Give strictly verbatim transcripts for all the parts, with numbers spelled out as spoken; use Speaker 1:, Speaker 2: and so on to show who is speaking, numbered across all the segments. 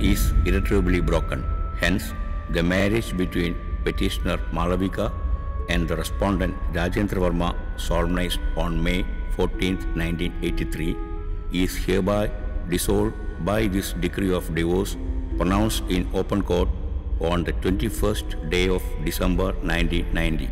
Speaker 1: is irretrievably broken. Hence, the marriage between petitioner Malavika and the respondent Rajendra Verma, solemnized on May fourteenth, nineteen eighty-three, is hereby dissolved by this decree of divorce pronounced in open court on the twenty-first day of December nineteen ninety.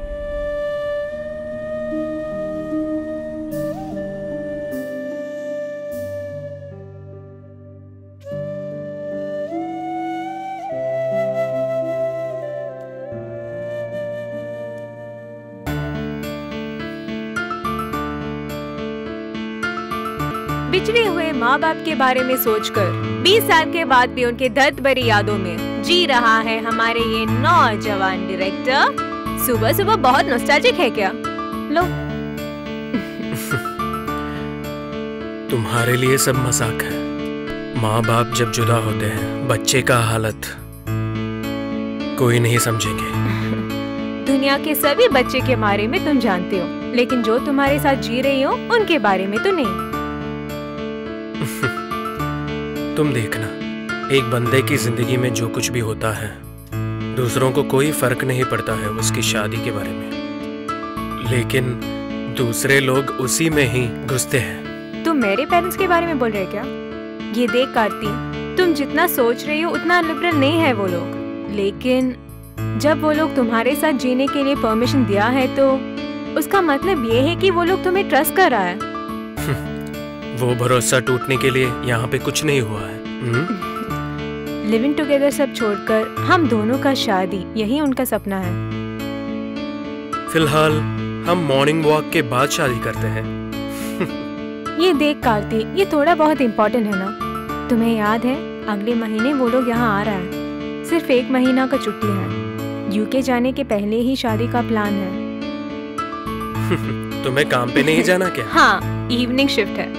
Speaker 2: बिछड़े हुए माँ बाप के बारे में सोचकर बीस साल के बाद भी उनके दर्द भरी यादों में जी रहा है हमारे ये नौजवान डायरेक्टर। सुबह सुबह बहुत नॉस्टैल्जिक है क्या? लो।
Speaker 3: तुम्हारे लिए सब मजाक है। माँ बाप जब जुदा होते हैं, बच्चे का हालत कोई नहीं समझेंगे।
Speaker 2: दुनिया के सभी बच्चे के बारे में तुम जानते हो, लेकिन जो तुम्हारे साथ जी रही हो उनके बारे में तो नहीं।
Speaker 3: तुम देखना, एक बंदे की जिंदगी में जो कुछ भी होता है, दूसरों को कोई फर्क नहीं पड़ता है उसकी शादी के बारे में, लेकिन दूसरे लोग उसी में ही घुसते हैं।
Speaker 2: तुम मेरे पेरेंट्स के बारे में बोल रहे क्या? ये देख कार्ती, तुम जितना सोच रही हो उतना लिबरल नहीं है वो लोग, लेकिन जब वो लोग तुम्हारे साथ जीने के लिए परमिशन दिया है तो उसका मतलब ये है कि वो लोग तुम्हें ट्रस्ट कर रहा है।
Speaker 3: वो भरोसा टूटने के लिए यहाँ पे कुछ नहीं हुआ है।
Speaker 2: लिविंग टुगेदर सब छोड़कर हम दोनों का शादी, यही उनका सपना है।
Speaker 3: फिलहाल हम मॉर्निंग वॉक के बाद शादी करते हैं।
Speaker 2: ये देख कार्ती, ये थोड़ा बहुत इम्पोर्टेंट है ना? तुम्हें याद है अगले महीने वो लोग यहाँ आ रहा है। सिर्फ एक महीना का छुट्टी है। यूके जाने के पहले ही शादी का प्लान है।
Speaker 3: तुम्हें काम पे नहीं जाना क्या?
Speaker 2: हाँ, इवनिंग शिफ्ट है।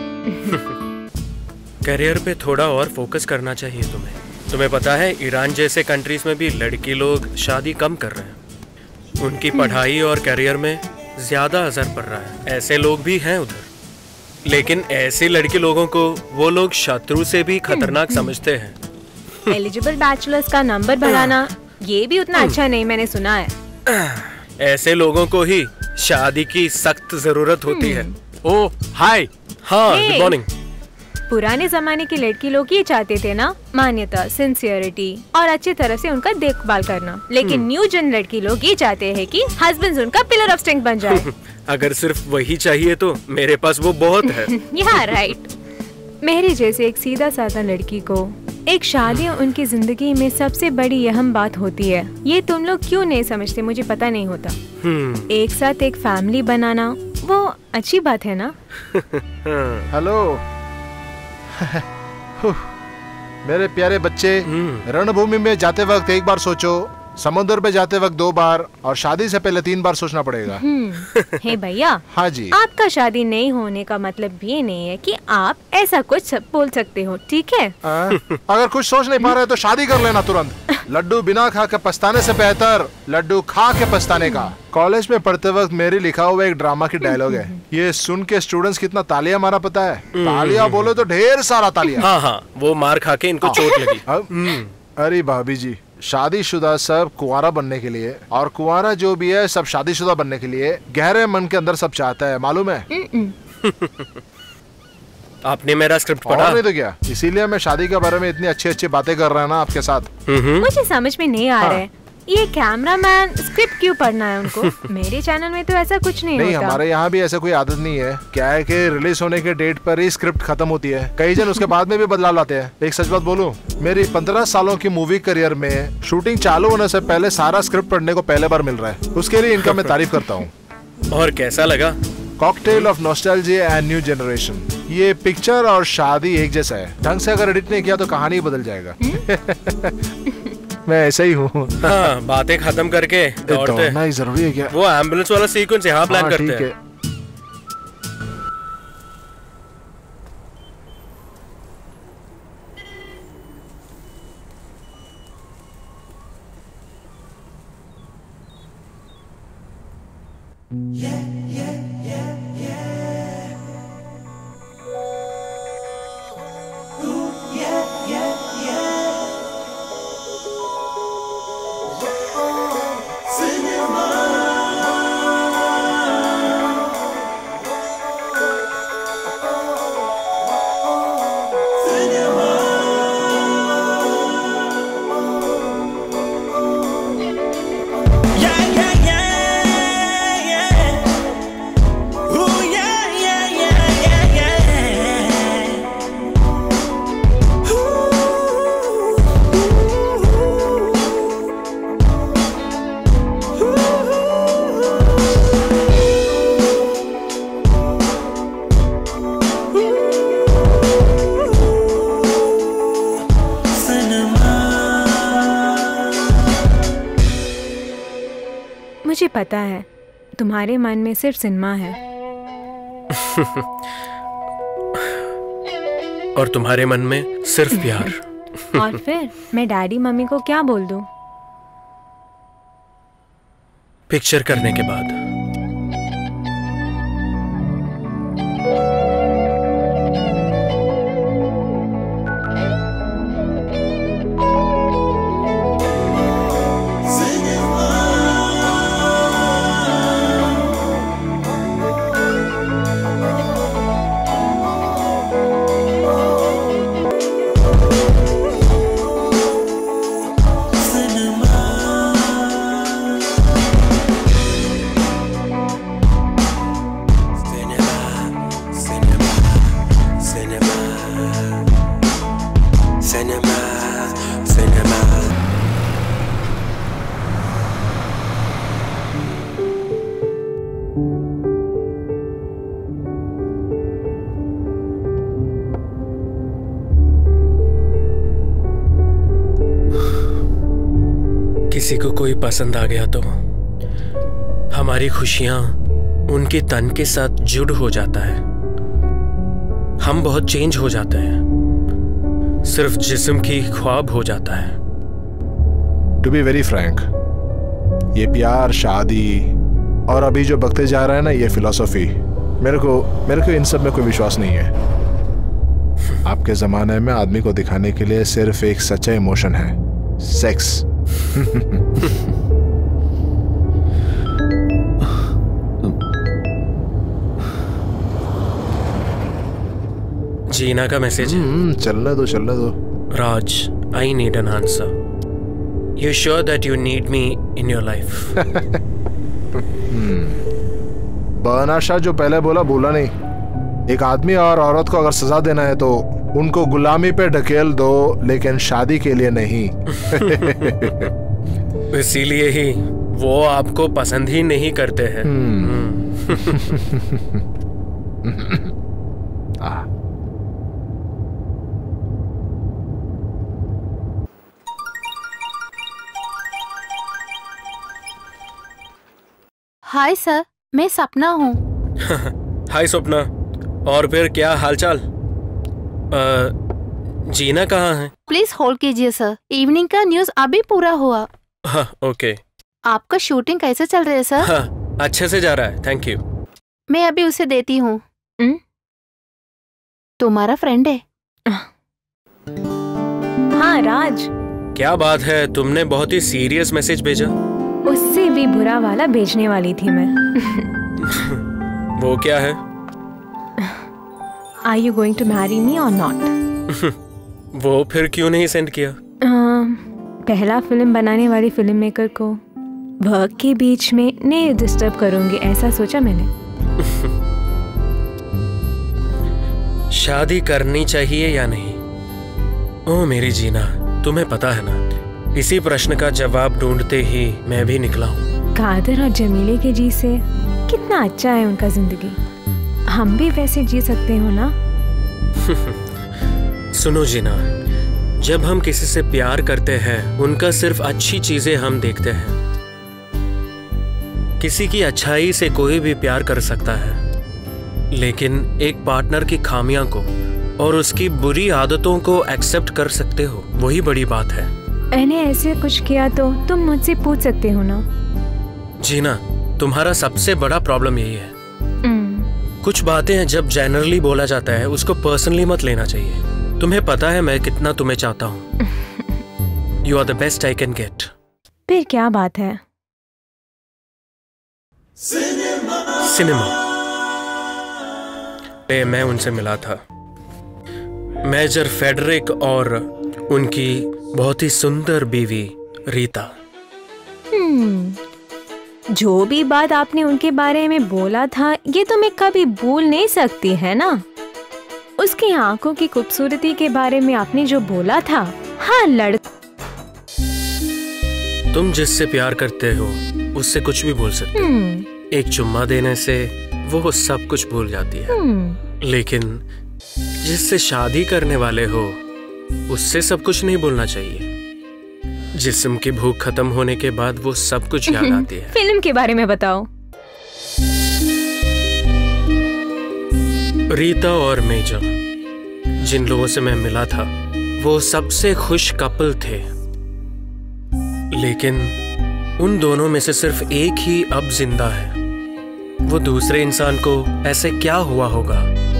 Speaker 3: करियर पे थोड़ा और फोकस करना चाहिए तुम्हें। तुम्हें पता है ईरान जैसे कंट्रीज में भी लड़की लोग शादी कम कर रहे हैं। उनकी पढ़ाई और करियर में ज्यादा असर पड़ रहा है। ऐसे लोग भी हैं उधर, लेकिन ऐसे लड़के लोगों को वो लोग शत्रु से भी खतरनाक समझते हैं।
Speaker 2: एलिजिबल बैचलर्स का नंबर बढ़ाना ये भी उतना अच्छा नहीं, मैंने सुना है।
Speaker 3: ऐसे लोगों को ही शादी की सख्त जरूरत होती है। ओह हाय। हाँ, गुड मॉर्निंग।
Speaker 2: पुराने जमाने के लड़की लोग ये चाहते थे ना, मान्यता, सिंसियरिटी और अच्छी तरह से उनका देखभाल करना, लेकिन न्यू जन लड़की लोग ये चाहते हैं कि हस्बैंड उनका पिलर ऑफ स्ट्रेंथ बन जाए।
Speaker 3: अगर सिर्फ वही चाहिए तो मेरे पास वो बहुत है।
Speaker 2: या राइट। मेरे जैसे एक सीधा साधा लड़की को एक शादी उनकी जिंदगी में सबसे बड़ी अहम बात होती है। ये तुम लोग क्यों नहीं समझते मुझे पता नहीं होता। एक साथ एक फैमिली बनाना वो अच्छी बात है ना?
Speaker 4: हेलो। मेरे प्यारे बच्चे, रणभूमि में जाते वक्त एक बार सोचो, समुद्र पे जाते वक्त दो बार, और शादी से पहले तीन बार सोचना पड़ेगा।
Speaker 2: हे भैया।
Speaker 4: हाँ जी।
Speaker 2: आपका शादी नहीं होने का मतलब ये नहीं है कि आप ऐसा कुछ बोल सकते हो, ठीक है?
Speaker 4: आ, अगर कुछ सोच नहीं पा रहे तो शादी कर लेना तुरंत। लड्डू बिना खा के पछताने से बेहतर लड्डू खा के पछताने का। कॉलेज में पढ़ते वक्त मेरी लिखा हुआ एक ड्रामा की डायलॉग है, ये सुन के स्टूडेंट्स कितना तालियां मारा पता है? तालियां बोलो तो ढेर सारा तालियां।
Speaker 3: हाँ हाँ, वो मार खा के इनको चोट लगी।
Speaker 4: अरे भाभी जी, शादीशुदा सब कुंवारा बनने के लिए, और कुंवारा जो भी है सब शादीशुदा बनने के लिए गहरे मन के अंदर सब चाहता है, मालूम है?
Speaker 3: आपने मेरा स्क्रिप्ट पढ़ा?
Speaker 4: नहीं तो क्या, इसीलिए मैं शादी के बारे में इतनी अच्छी अच्छी बातें कर रहा है ना आपके साथ।
Speaker 2: मुझे समझ में नहीं आ रहा है, ये कैमरामैन स्क्रिप्ट क्यों पढ़ना है उनको? मेरे चैनल में तो ऐसा कुछ नहीं,
Speaker 4: नहीं
Speaker 2: होता।
Speaker 4: हमारे यहाँ भी ऐसा कोई आदत नहीं है। क्या है कि रिलीज होने के डेट पर ही स्क्रिप्ट खत्म होती है, कई जन उसके बाद में भी बदलाव लाते हैं। एक सच बात बोलूं, मेरी पंद्रह सालों की मूवी करियर में शूटिंग चालू होने से पहले सारा स्क्रिप्ट पढ़ने को पहले बार मिल रहा है। उसके लिए इनका मैं तारीफ करता हूँ।
Speaker 3: और कैसा लगा?
Speaker 4: Cocktail of nostalgia and new generation. ये पिक्चर और शादी एक जैसा है, ढंग से अगर एडिट नहीं किया तो कहानी बदल जाएगा। मैं ऐसा ही हूँ।
Speaker 3: हाँ, बातें खत्म करके
Speaker 4: दौड़ना ही जरूरी है क्या?
Speaker 3: वो एम्बुलेंस वाला सीक्वेंस यहाँ प्लान करते हैं।
Speaker 5: Yeah, yeah, yeah, yeah. Ooh, yeah, yeah, yeah.
Speaker 2: पता है तुम्हारे मन में सिर्फ सिनेमा है।
Speaker 3: और तुम्हारे मन में सिर्फ प्यार।
Speaker 2: और फिर मैं डैडी मम्मी को क्या बोल दूं?
Speaker 3: पिक्चर करने के बाद। किसी को कोई पसंद आ गया तो हमारी खुशियां उनके तन के साथ जुड़ हो जाता है। हम बहुत चेंज हो जाते हैं, सिर्फ जिस्म की ख्वाब हो जाता है।
Speaker 4: टू बी वेरी फ्रैंक, ये प्यार, शादी और अभी जो बकते जा रहा है ना, ये फिलॉसफी, मेरे को मेरे को इन सब में कोई विश्वास नहीं है। आपके जमाने में आदमी को दिखाने के लिए सिर्फ एक सच्चा इमोशन है, सेक्स।
Speaker 3: जीना का मैसेज है।
Speaker 4: चलने दो चलने दो।
Speaker 3: Raj, I need an answer. You sure that you need me in your life?
Speaker 4: Bernard Shaw जो पहले बोला भूला नहीं। एक आदमी और औरत को अगर सजा देना है तो उनको गुलामी पे ढकेल दो, लेकिन शादी के लिए नहीं।
Speaker 3: इसीलिए ही वो आपको पसंद ही नहीं करते हैं।
Speaker 6: हाय सर, मैं सपना हूँ।
Speaker 3: हाय सपना, और फिर क्या हालचाल? जीना कहाँ है?
Speaker 6: प्लीज होल्ड कीजिए सर, इवनिंग का न्यूज अभी पूरा हुआ।
Speaker 3: हाँ, ओके।
Speaker 6: आपका शूटिंग कैसे चल रहा है सर?
Speaker 3: हाँ, अच्छे से जा रहा है, थैंक यू।
Speaker 6: मैं अभी उसे देती हूँ। तुम्हारा फ्रेंड है?
Speaker 2: हाँ राज।
Speaker 3: क्या बात है, तुमने बहुत ही सीरियस मैसेज भेजा।
Speaker 2: उससे भी बुरा वाला भेजने वाली थी मैं।
Speaker 3: वो क्या है?
Speaker 2: Are you going to marry me or not?
Speaker 3: वो फिर क्यों नहीं सेंड किया?
Speaker 2: uh, पहला फिल्म बनाने वाली फिल्म मेकर को वर्क के बीच में नहीं डिस्टर्ब करूंगी, ऐसा सोचा मैंने।
Speaker 3: शादी करनी चाहिए या नहीं? ओ मेरी जीना, तुम्हें पता है ना, इसी प्रश्न का जवाब ढूंढते ही मैं भी निकला हूँ।
Speaker 2: कादर और जमीले के जी से कितना अच्छा है उनका जिंदगी, हम भी वैसे जी सकते हो ना?
Speaker 3: सुनो जीना, जब हम किसी से प्यार करते हैं उनका सिर्फ अच्छी चीजें हम देखते हैं। किसी की अच्छाई से कोई भी प्यार कर सकता है, लेकिन एक पार्टनर की खामियां को और उसकी बुरी आदतों को एक्सेप्ट कर सकते हो, वही बड़ी बात है।
Speaker 2: मैंने ऐसे कुछ किया तो तुम मुझसे पूछ सकते हो ना?
Speaker 3: जीना, तुम्हारा सबसे बड़ा प्रॉब्लम यही है। कुछ बातें हैं जब जनरली बोला जाता है उसको पर्सनली मत लेना चाहिए। तुम्हें पता है मैं कितना तुम्हें चाहता हूँ। You are the best I can get.
Speaker 2: फिर क्या बात है?
Speaker 3: सिनेमा। मैं उनसे मिला था, मेजर फेडरिक और उनकी बहुत ही सुंदर बीवी रीता।
Speaker 2: जो भी बात आपने उनके बारे में बोला था ये तो मैं कभी भूल नहीं सकती, है ना? उसकी आंखों की खूबसूरती के बारे में आपने जो बोला था। हाँ लड़
Speaker 3: तुम जिससे प्यार करते हो उससे कुछ भी बोल सकते हो। एक चुम्मा देने से वो सब कुछ भूल जाती है, लेकिन जिससे शादी करने वाले हो उससे सब कुछ नहीं बोलना चाहिए। जिस्म की भूख खत्म होने के बाद वो सब कुछ याद आती है।
Speaker 2: फिल्म के बारे में बताओ।
Speaker 3: रीता और मेजर, जिन लोगों से मैं मिला था, वो सबसे खुश कपल थे, लेकिन उन दोनों में से सिर्फ एक ही अब जिंदा है। वो दूसरे इंसान को ऐसे क्या हुआ होगा?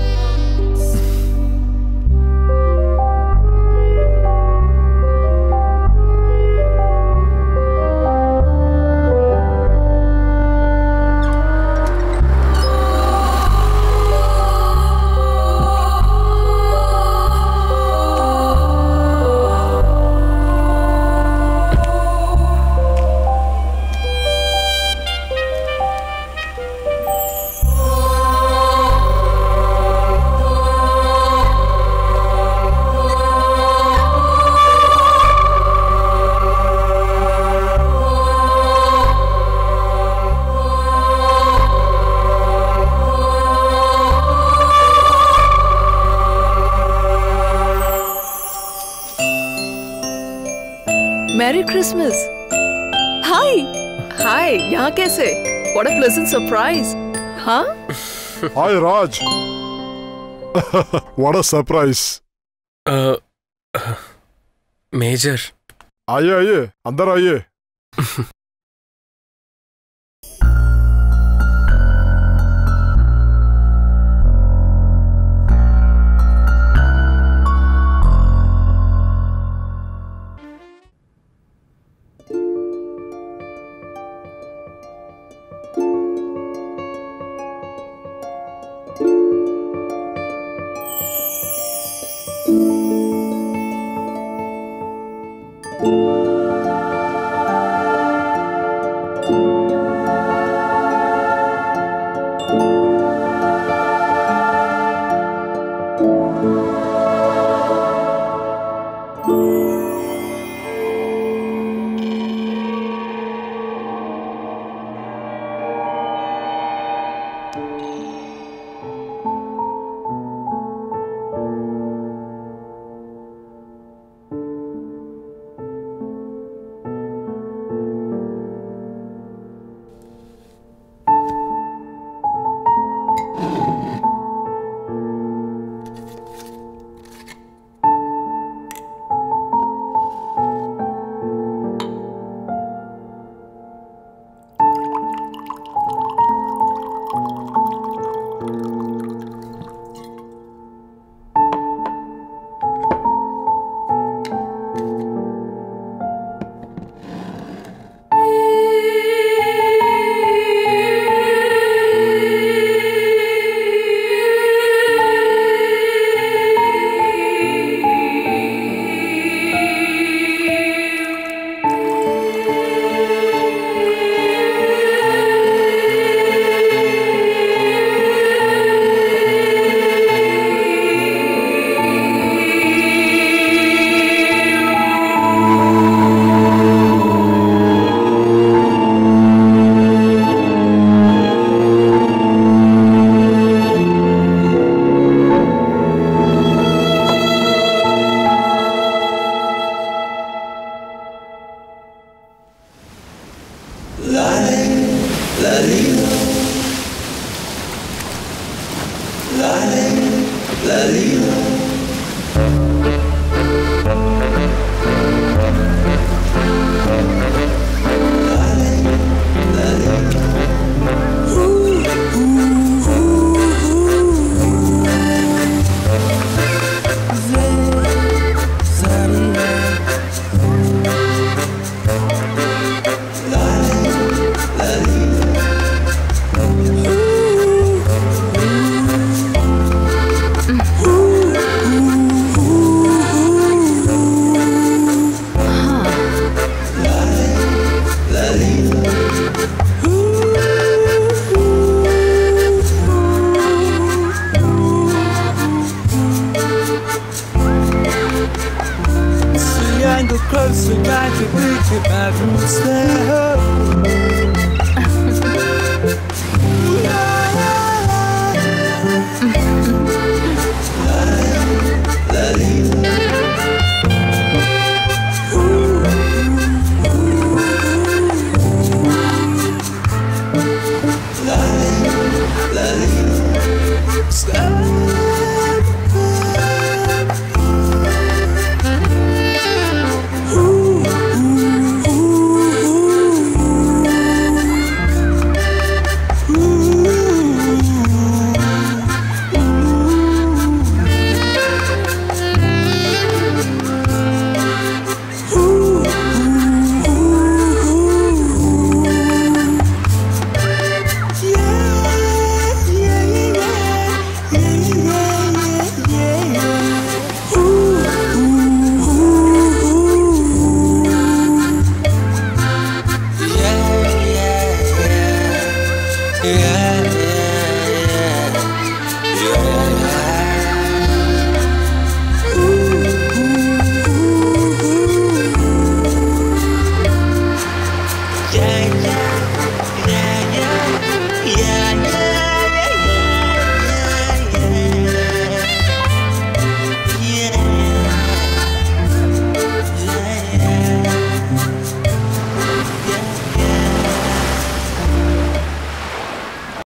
Speaker 7: Mary Christmas. हाय हाय, यहाँ कैसे? What a pleasant surprise. हाँ?
Speaker 4: Hi Raj. What a surprise.
Speaker 3: Major,
Speaker 4: आइए आइए, अंदर आइए।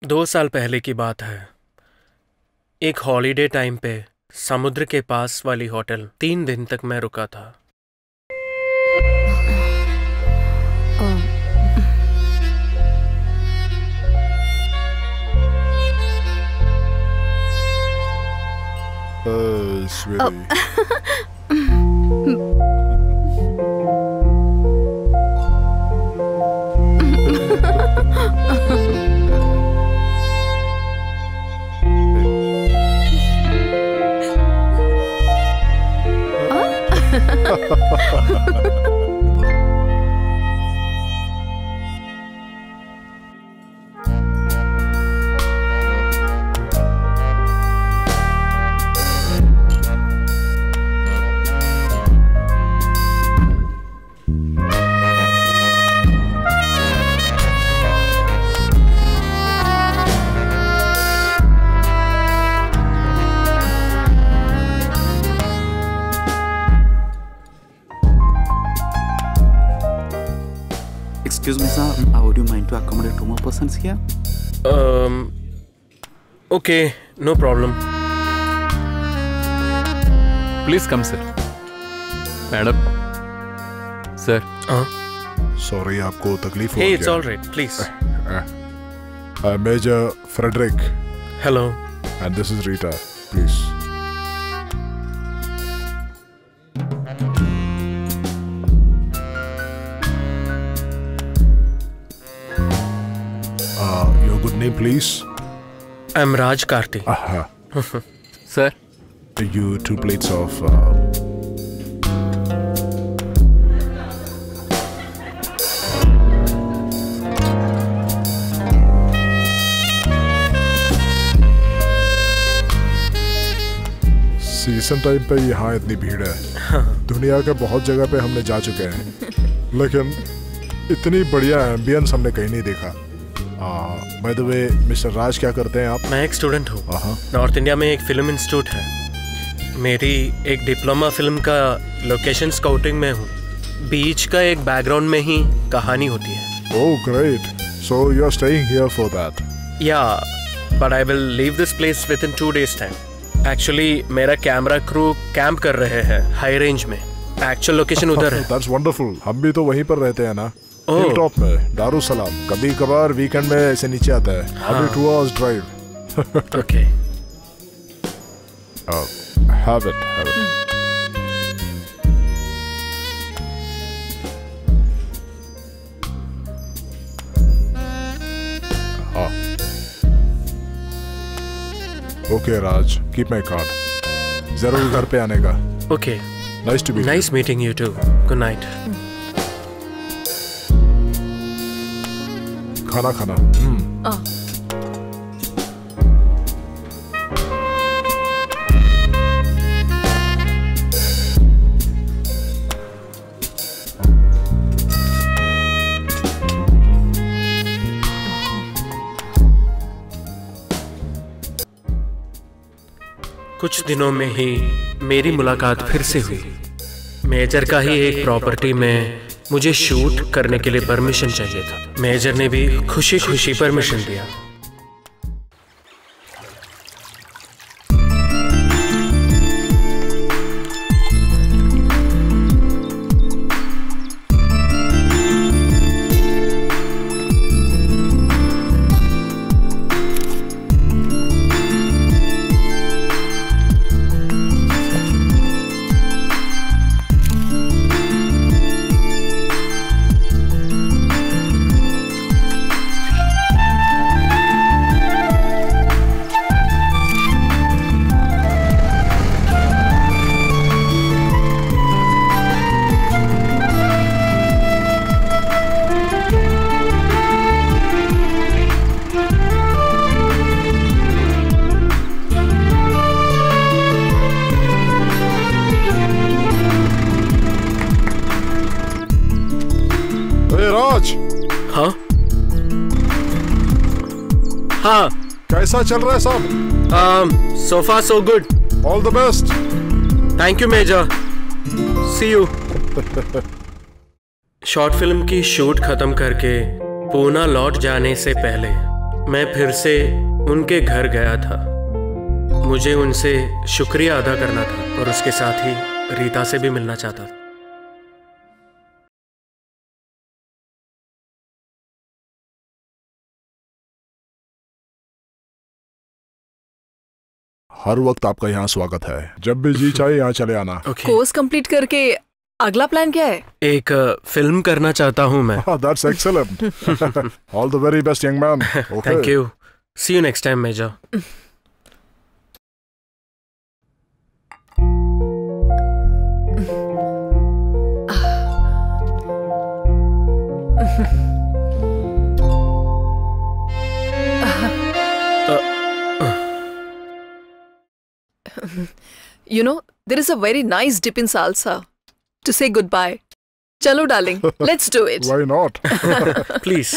Speaker 3: दो साल पहले की बात है। एक हॉलीडे टाइम पे समुद्र के पास वाली होटल तीन दिन तक मैं रुका था।
Speaker 4: Uh, sweetie.
Speaker 8: Excuse me, sir. Uh, would you mind to accommodate two more persons here?
Speaker 3: Um. Okay, no problem.
Speaker 9: Please come, sir. Madam. Sir.
Speaker 3: Uh.
Speaker 4: Sorry, आपको तकलीफ हो
Speaker 3: Hey,
Speaker 4: गया।
Speaker 3: it's all right. Please.
Speaker 4: Uh, uh, Major Frederick.
Speaker 3: Hello.
Speaker 4: And this is Rita. Please. Uh, your good name, please.
Speaker 3: I'm Raj Karti.
Speaker 4: Aha.
Speaker 9: Sir.
Speaker 4: You two plates of. Uh, season time पे यहाँ इतनी भीड़ है। दुनिया के बहुत जगह पे हमने जा चुके हैं, लेकिन इतनी बढ़िया एम्बियंस हमने कहीं नहीं देखा। By the way, mister Raj, क्या करते हैं आप?
Speaker 3: मैं एक स्टूडेंट हूँ। नॉर्थ इंडिया में एक फिल्म इंस्टीट्यूट है। मेरी एक डिप्लोमा फिल्म का लोकेशन स्काउटिंग में हूँ। बीच का एक बैकग्राउंड में ही कहानी होती है।
Speaker 4: Oh great, so you are staying here for that?
Speaker 3: Ya, but I will leave this place within two days time. Actually मेरा कैमरा क्रू कैंप कर रहे हैं हाई रेंज में। एक्चुअल लोकेशन उधर है।
Speaker 4: That's wonderful. हम भी तो वहीं पर रहते हैं ना,
Speaker 3: Oh.
Speaker 4: हिल टॉप में, दारुसलाम। कभी कभार वीकेंड में ऐसे नीचे आता है। अभी two hours drive.
Speaker 3: Okay,
Speaker 4: have it, have it. हाँ, okay Raj, keep my card. जरूर घर पे आने का।
Speaker 3: Okay,
Speaker 4: nice to meet you.
Speaker 3: Nice meeting you too. Good night.
Speaker 4: खाना खाना।
Speaker 3: कुछ दिनों में ही मेरी मुलाकात फिर से हुई। मेजर का ही एक प्रॉपर्टी में मुझे शूट करने के लिए परमिशन चाहिए था। मेजर ने भी खुशी खुशी परमिशन दिया। हाँ हाँ,
Speaker 4: कैसा चल रहा है सब?
Speaker 3: So far so good.
Speaker 4: All the best.
Speaker 3: Thank you major, see you. Short film की शूट खत्म करके पूना लौट जाने से पहले मैं फिर से उनके घर गया था। मुझे उनसे शुक्रिया अदा करना था और उसके साथ ही रीता से भी मिलना चाहता था।
Speaker 4: हर वक्त आपका यहाँ स्वागत है। जब भी जी चाहे यहाँ चले आना।
Speaker 7: कोर्स कंप्लीट करके अगला प्लान क्या है?
Speaker 3: एक फिल्म करना चाहता हूँ मैं।
Speaker 4: That's excellent. All the very best, young man. Okay.
Speaker 3: Thank you. See you next time, Major.
Speaker 7: You know, there is a very nice dip in salsa to say goodbye. Chalo, darling, let's do it.
Speaker 4: Why not?
Speaker 3: Please.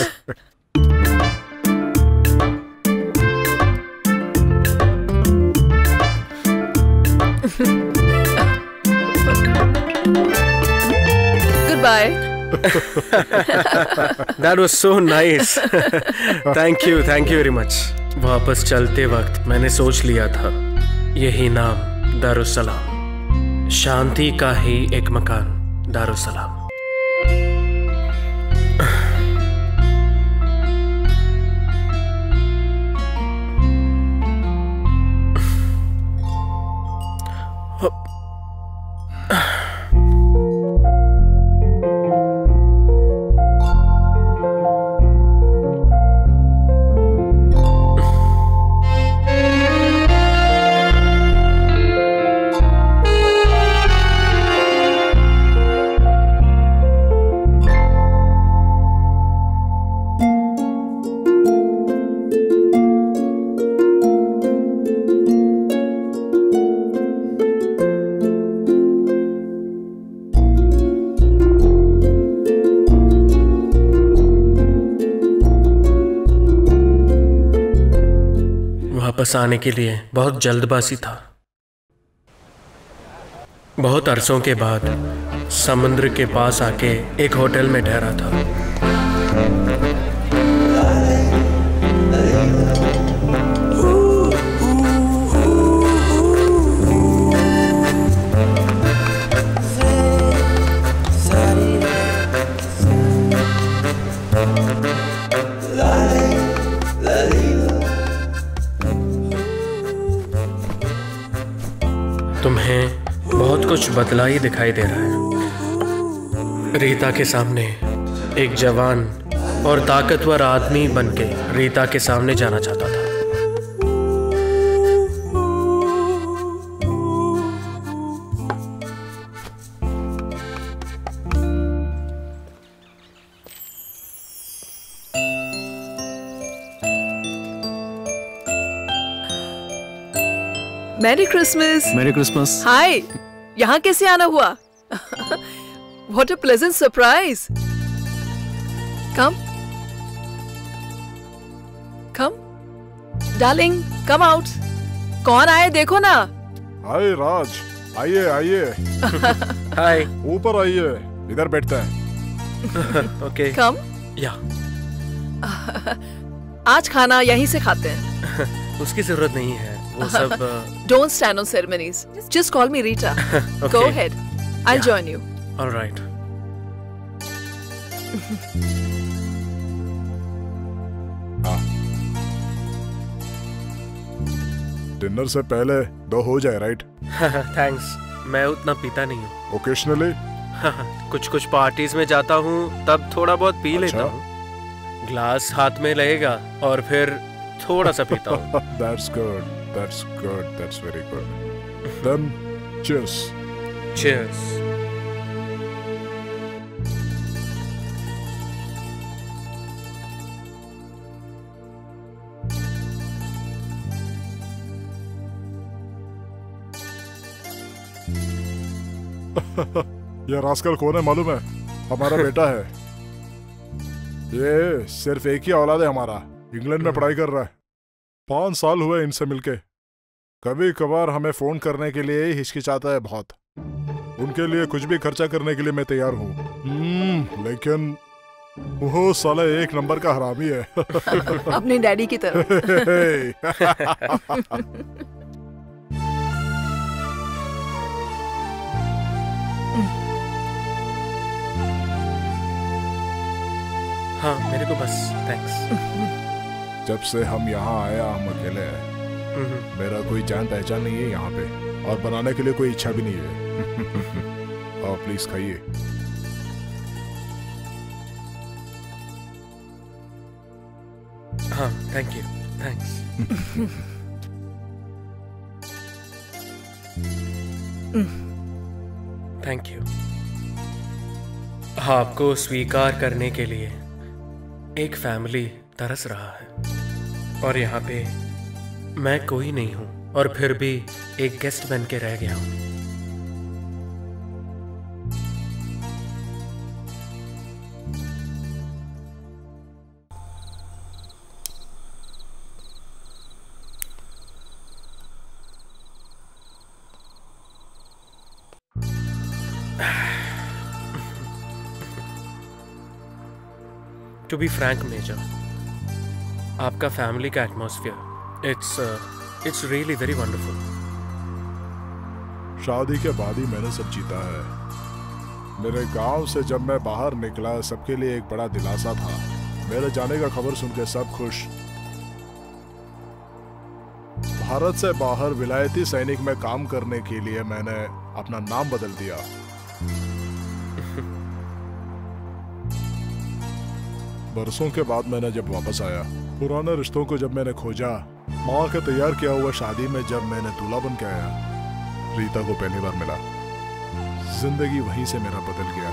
Speaker 7: Goodbye.
Speaker 3: That was so nice. Thank you, thank you very much. वापस चलते वक्त मैंने सोच लिया था, यही नाम Darussalam, शांति का ही एक मकान दारुस्सलाम। वापस आने के लिए बहुत जल्दबाजी था। बहुत अरसों के बाद समुद्र के पास आके एक होटल में ठहरा था। तुम्हें बहुत कुछ बदला ही दिखाई दे रहा है। रीता के सामने एक जवान और ताकतवर आदमी बनके रीता के सामने जाना चाहता था।
Speaker 7: Merry Christmas.
Speaker 8: Merry Christmas.
Speaker 7: Hi, यहाँ कैसे आना हुआ? What a pleasant surprise. Come. Come. Darling, come out. कौन आए देखो ना।
Speaker 4: हाय राज, आइए आइए।
Speaker 3: हाय।
Speaker 4: ऊपर आइए, इधर बैठते हैं।
Speaker 3: ओके।
Speaker 7: Come.
Speaker 3: या।
Speaker 7: आज खाना यहीं से खाते हैं।
Speaker 3: उसकी जरूरत नहीं है, वो सब।
Speaker 7: Don't stand on ceremonies. Just call me Rita.
Speaker 3: Okay.
Speaker 7: Go ahead. I'll
Speaker 3: Yeah.
Speaker 7: join you.
Speaker 3: All right.
Speaker 4: Dinner से पहले दो हो जाए, राइट?
Speaker 3: थैंक्स, मैं उतना पीता नहीं हूँ।
Speaker 4: ओकेशनली
Speaker 3: कुछ कुछ पार्टीज में जाता हूँ तब थोड़ा बहुत पी लेता हूँ। ग्लास हाथ में रहेगा और फिर थोड़ा सा पीता हूँ।
Speaker 4: That's good. That's good. That's very good. Then, cheers.
Speaker 3: Cheers.
Speaker 4: ये रास्कल कौन है मालूम है? हमारा बेटा है। ये सिर्फ एक ही औलाद है हमारा। इंग्लैंड में पढ़ाई कर रहा है। पाँच साल हुए इनसे मिलके। कभी कभार हमें फोन करने के लिए हिचकिचाता है बहुत। उनके लिए कुछ भी खर्चा करने के लिए मैं तैयार हूँ, लेकिन वो साला एक नंबर का हरामी है।
Speaker 7: अपने डैडी की तरह।
Speaker 3: हाँ मेरे को बस थैंक्स।
Speaker 4: जब से हम यहाँ आया हम अकेले हैं। मेरा कोई जान पहचान नहीं है यहाँ पे और बनाने के लिए कोई इच्छा भी नहीं है। और प्लीज खाइए।
Speaker 3: हाँ thank you thanks. Thank you. आपको स्वीकार करने के लिए एक फैमिली तरस रहा है और यहाँ पे मैं कोई नहीं हूं और फिर भी एक गेस्ट बन के रह गया हूं। टू बी फ्रैंक मेजर, आपका फैमिली का atmosphere it's it's really very wonderful.
Speaker 4: शादी के बाद ही मैंने सब जीता है। मेरे गांव से जब मैं बाहर निकला सबके लिए एक बड़ा दिलासा था। मेरे जाने का खबर सुनकर सब खुश। भारत से बाहर विलायती सैनिक में काम करने के लिए मैंने अपना नाम बदल दिया। बरसों के बाद मैंने जब वापस आया, पुराने रिश्तों को जब मैंने खोजा, माँ के तैयार किया हुआ शादी में जब मैंने दूल्हा बन के आया, रीता को पहली बार मिला। जिंदगी वहीं से मेरा बदल गया।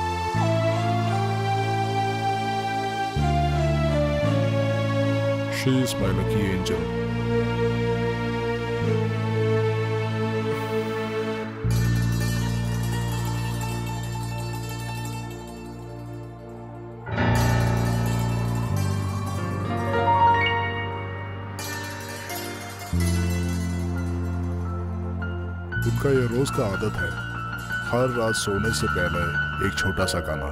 Speaker 4: She is my lucky angel. उनका ये रोज का आदत है, हर रात सोने से पहले एक छोटा सा गाना।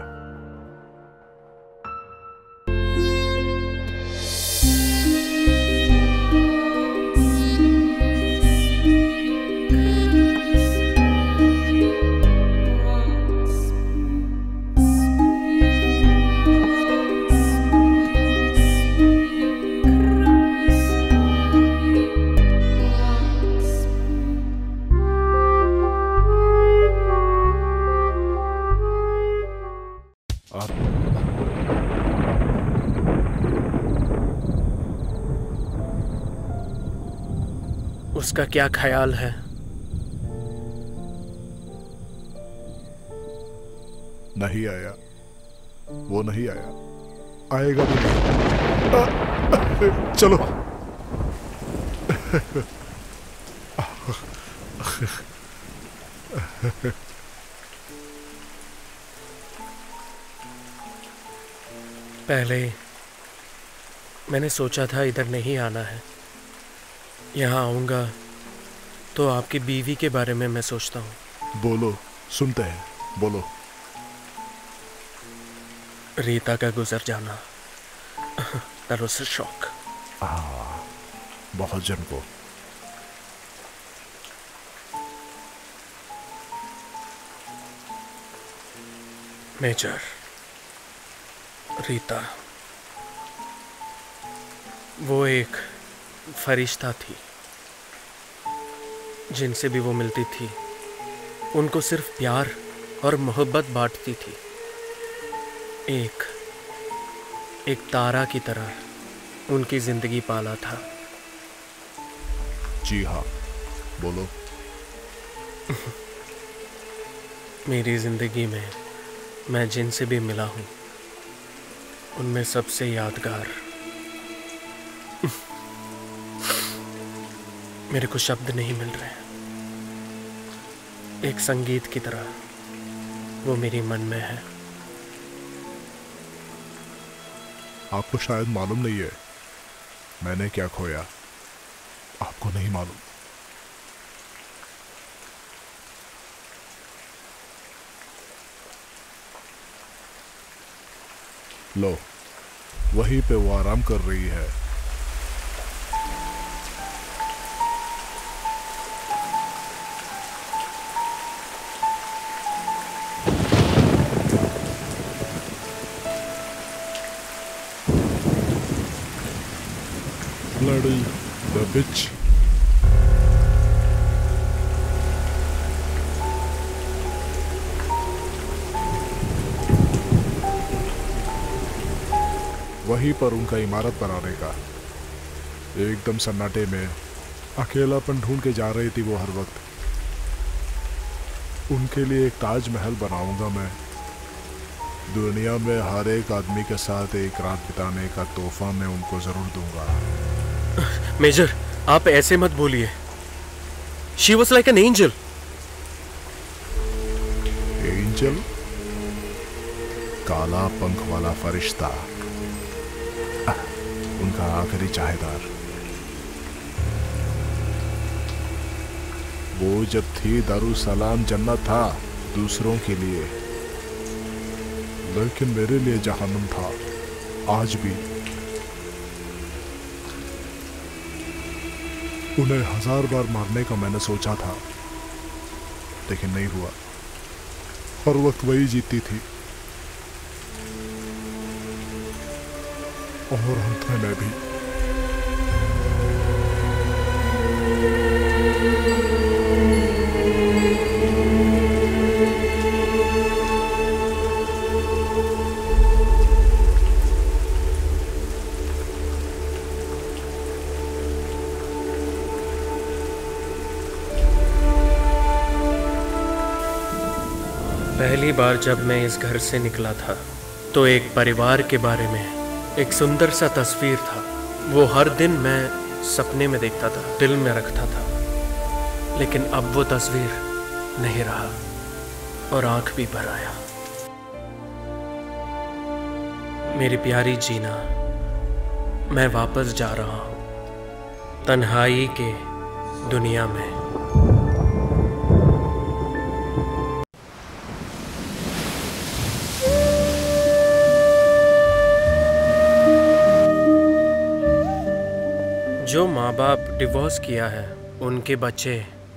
Speaker 3: उसका क्या ख्याल है?
Speaker 4: नहीं आया, वो नहीं आया, आएगा भी नहीं। आ, चलो।
Speaker 3: पहले मैंने सोचा था इधर नहीं आना है। यहाँ आऊंगा तो आपकी बीवी के बारे में मैं सोचता हूँ।
Speaker 4: बोलो, सुनते हैं, बोलो।
Speaker 3: रीता का गुजर जाना, that was a shock।
Speaker 4: हाँ, बहुत जन को।
Speaker 3: मेजर, रीता वो एक फरिश्ता थी। जिनसे भी वो मिलती थी उनको सिर्फ प्यार और मोहब्बत बांटती थी। एक एक तारा की तरह उनकी जिंदगी पाला था।
Speaker 4: जी हाँ, बोलो।
Speaker 3: मेरी जिंदगी में मैं जिनसे भी मिला हूं उनमें सबसे यादगार, मेरे को शब्द नहीं मिल रहे हैं। एक संगीत की तरह वो मेरी मन में है।
Speaker 4: आपको शायद मालूम नहीं है मैंने क्या खोया, आपको नहीं मालूम। लो, वहीं पे वो आराम कर रही है। Bloody the bitch. वहीं पर उनका इमारत बनाने का एकदम सन्नाटे में अकेलापन ढूंढ के जा रही थी वो हर वक्त। उनके लिए एक ताजमहल बनाऊंगा मैं, दुनिया में हर एक आदमी के साथ एक रात बिताने का तोहफा मैं उनको जरूर दूंगा।
Speaker 3: मेजर, आप ऐसे मत बोलिए। She was like an angel.
Speaker 4: Angel? काला पंख वाला फरिश्ता, उनका आखिरी चाहेदार। वो जब थी दारुसलाम जन्नत था दूसरों के लिए, लेकिन मेरे लिए जहन्नुम था आज भी। उन्हें हजार बार मारने का मैंने सोचा था, लेकिन नहीं हुआ। हर वक्त वही जीतती थी और अंत में मैं भी।
Speaker 3: पहली बार जब मैं इस घर से निकला था तो एक परिवार के बारे में एक सुंदर सा तस्वीर था। वो हर दिन मैं सपने में देखता था, दिल में रखता था। लेकिन अब वो तस्वीर नहीं रहा और आंख भी भर आया। मेरी प्यारी जीना, मैं वापस जा रहा हूँ तन्हाई के दुनिया में। जो माँ बाप डिवोर्स किया है उनके बच्चे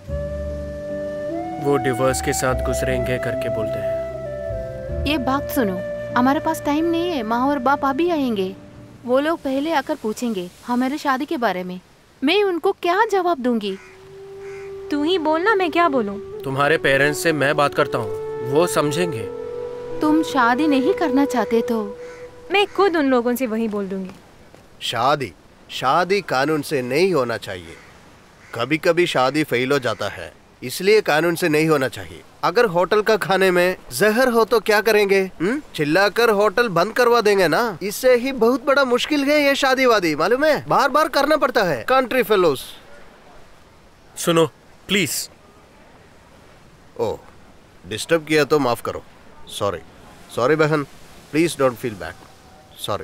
Speaker 3: वो डिवोर्स के साथ गुजरेंगे करके बोलते हैं।
Speaker 6: ये बात सुनो, हमारे पास टाइम नहीं है। माँ और बाप अभी आएंगे। वो लोग पहले आकर पूछेंगे हमारे शादी के बारे में। मैं उनको क्या जवाब दूंगी?
Speaker 2: तू ही बोलना, मैं क्या बोलूं?
Speaker 3: तुम्हारे पेरेंट्स से मैं बात करता हूँ, वो समझेंगे।
Speaker 6: तुम शादी नहीं करना चाहते तो
Speaker 2: मैं खुद उन लोगों से वही बोल दूंगी।
Speaker 10: शादी शादी कानून से नहीं होना चाहिए। कभी कभी शादी फेल हो जाता है, इसलिए कानून से नहीं होना चाहिए। अगर होटल का खाने में जहर हो तो क्या करेंगे? हुँ? चिल्लाकर होटल बंद करवा देंगे ना। इससे ही बहुत बड़ा मुश्किल है ये शादी वादी, मालूम है? बार बार करना पड़ता है। Country fellows.
Speaker 3: सुनो प्लीज।
Speaker 10: ओह, डिस्टर्ब किया तो माफ करो। सॉरी सॉरी बहन, please don't feel bad. Sorry.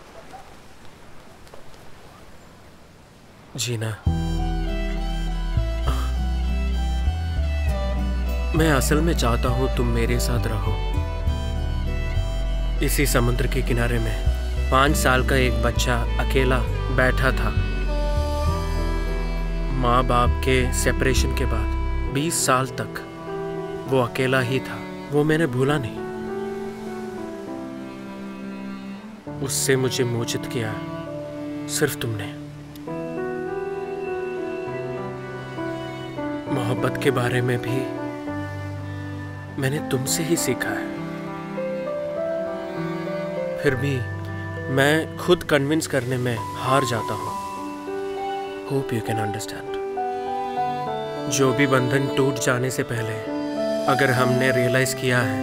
Speaker 3: Jeena, मैं असल में चाहता हूं तुम मेरे साथ रहो। इसी समुद्र के किनारे में पांच साल का एक बच्चा अकेला बैठा था। माँ बाप के सेपरेशन के बाद बीस साल तक वो अकेला ही था। वो मैंने भूला नहीं। उससे मुझे मोचित किया सिर्फ तुमने। मोहब्बत के बारे में भी मैंने तुमसे ही सीखा है। फिर भी मैं खुद कन्विंस करने में हार जाता हूं। Hope you can understand. जो भी बंधन टूट जाने से पहले अगर हमने रियलाइज किया है।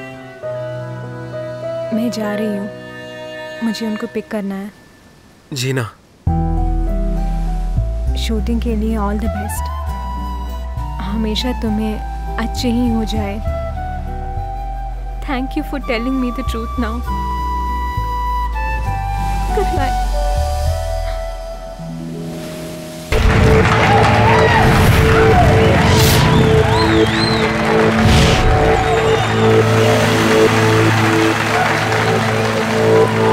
Speaker 2: मैं जा रही हूँ, मुझे उनको पिक करना है।
Speaker 3: जीना,
Speaker 2: शूटिंग के लिए ऑल द बेस्ट। हमेशा तुम्हें अच्छे ही हो जाए। Thank you for telling me the truth now. Good night.
Speaker 5: Oh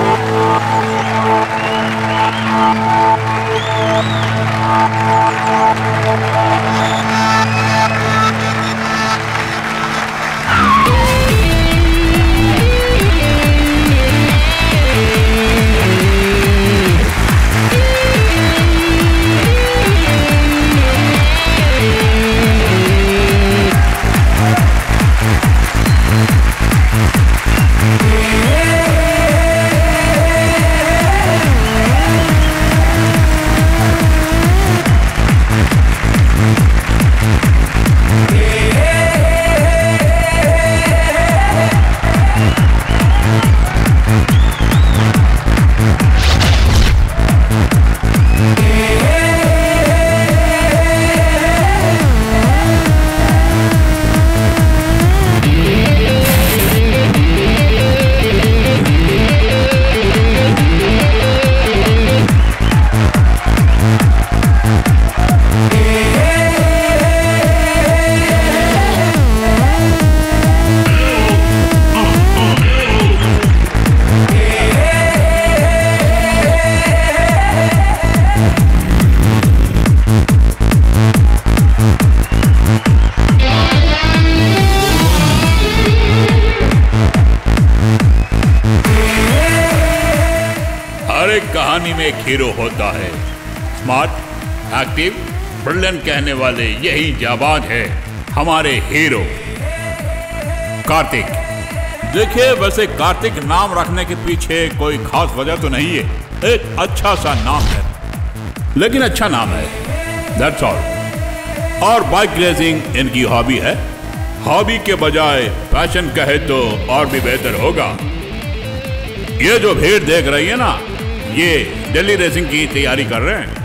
Speaker 11: hero होता है। स्मार्ट, एक्टिव, ब्रिलियंट कहने वाले यही जाबाज है हमारे हीरो कार्तिक। देखिए, वैसे कार्तिक नाम रखने के पीछे कोई खास वजह तो नहीं है, एक अच्छा सा नाम है, लेकिन अच्छा नाम है, दैट्स ऑल। और बाइक रेसिंग इनकी हॉबी है। हॉबी के बजाय पैशन कहे तो और भी बेहतर होगा। ये जो भीड़ देख रही है ना, ये दिल्ली रेसिंग की तैयारी कर रहे हैं।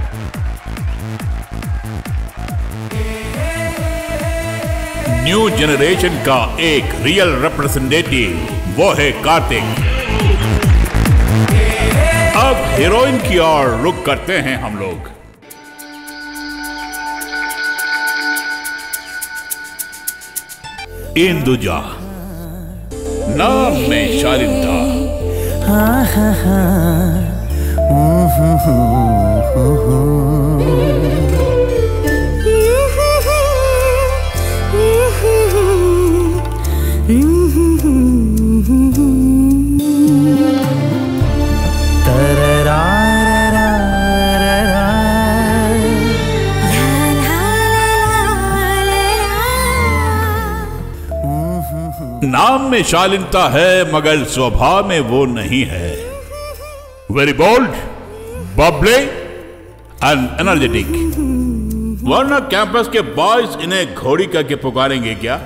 Speaker 11: न्यू जनरेशन का एक रियल रिप्रेजेंटेटिव वो है कार्तिक। अब हीरोइन की ओर रुख करते हैं हम लोग। इंदुजा नाम में शालीनता। हाँ हाँ हाँ नाम में शालीनता है मगर स्वभाव में वो नहीं है। Very bold, bubbly and energetic. वरना कैंपस के बॉयज इन्हें घोड़ी करके पुकारेंगे क्या?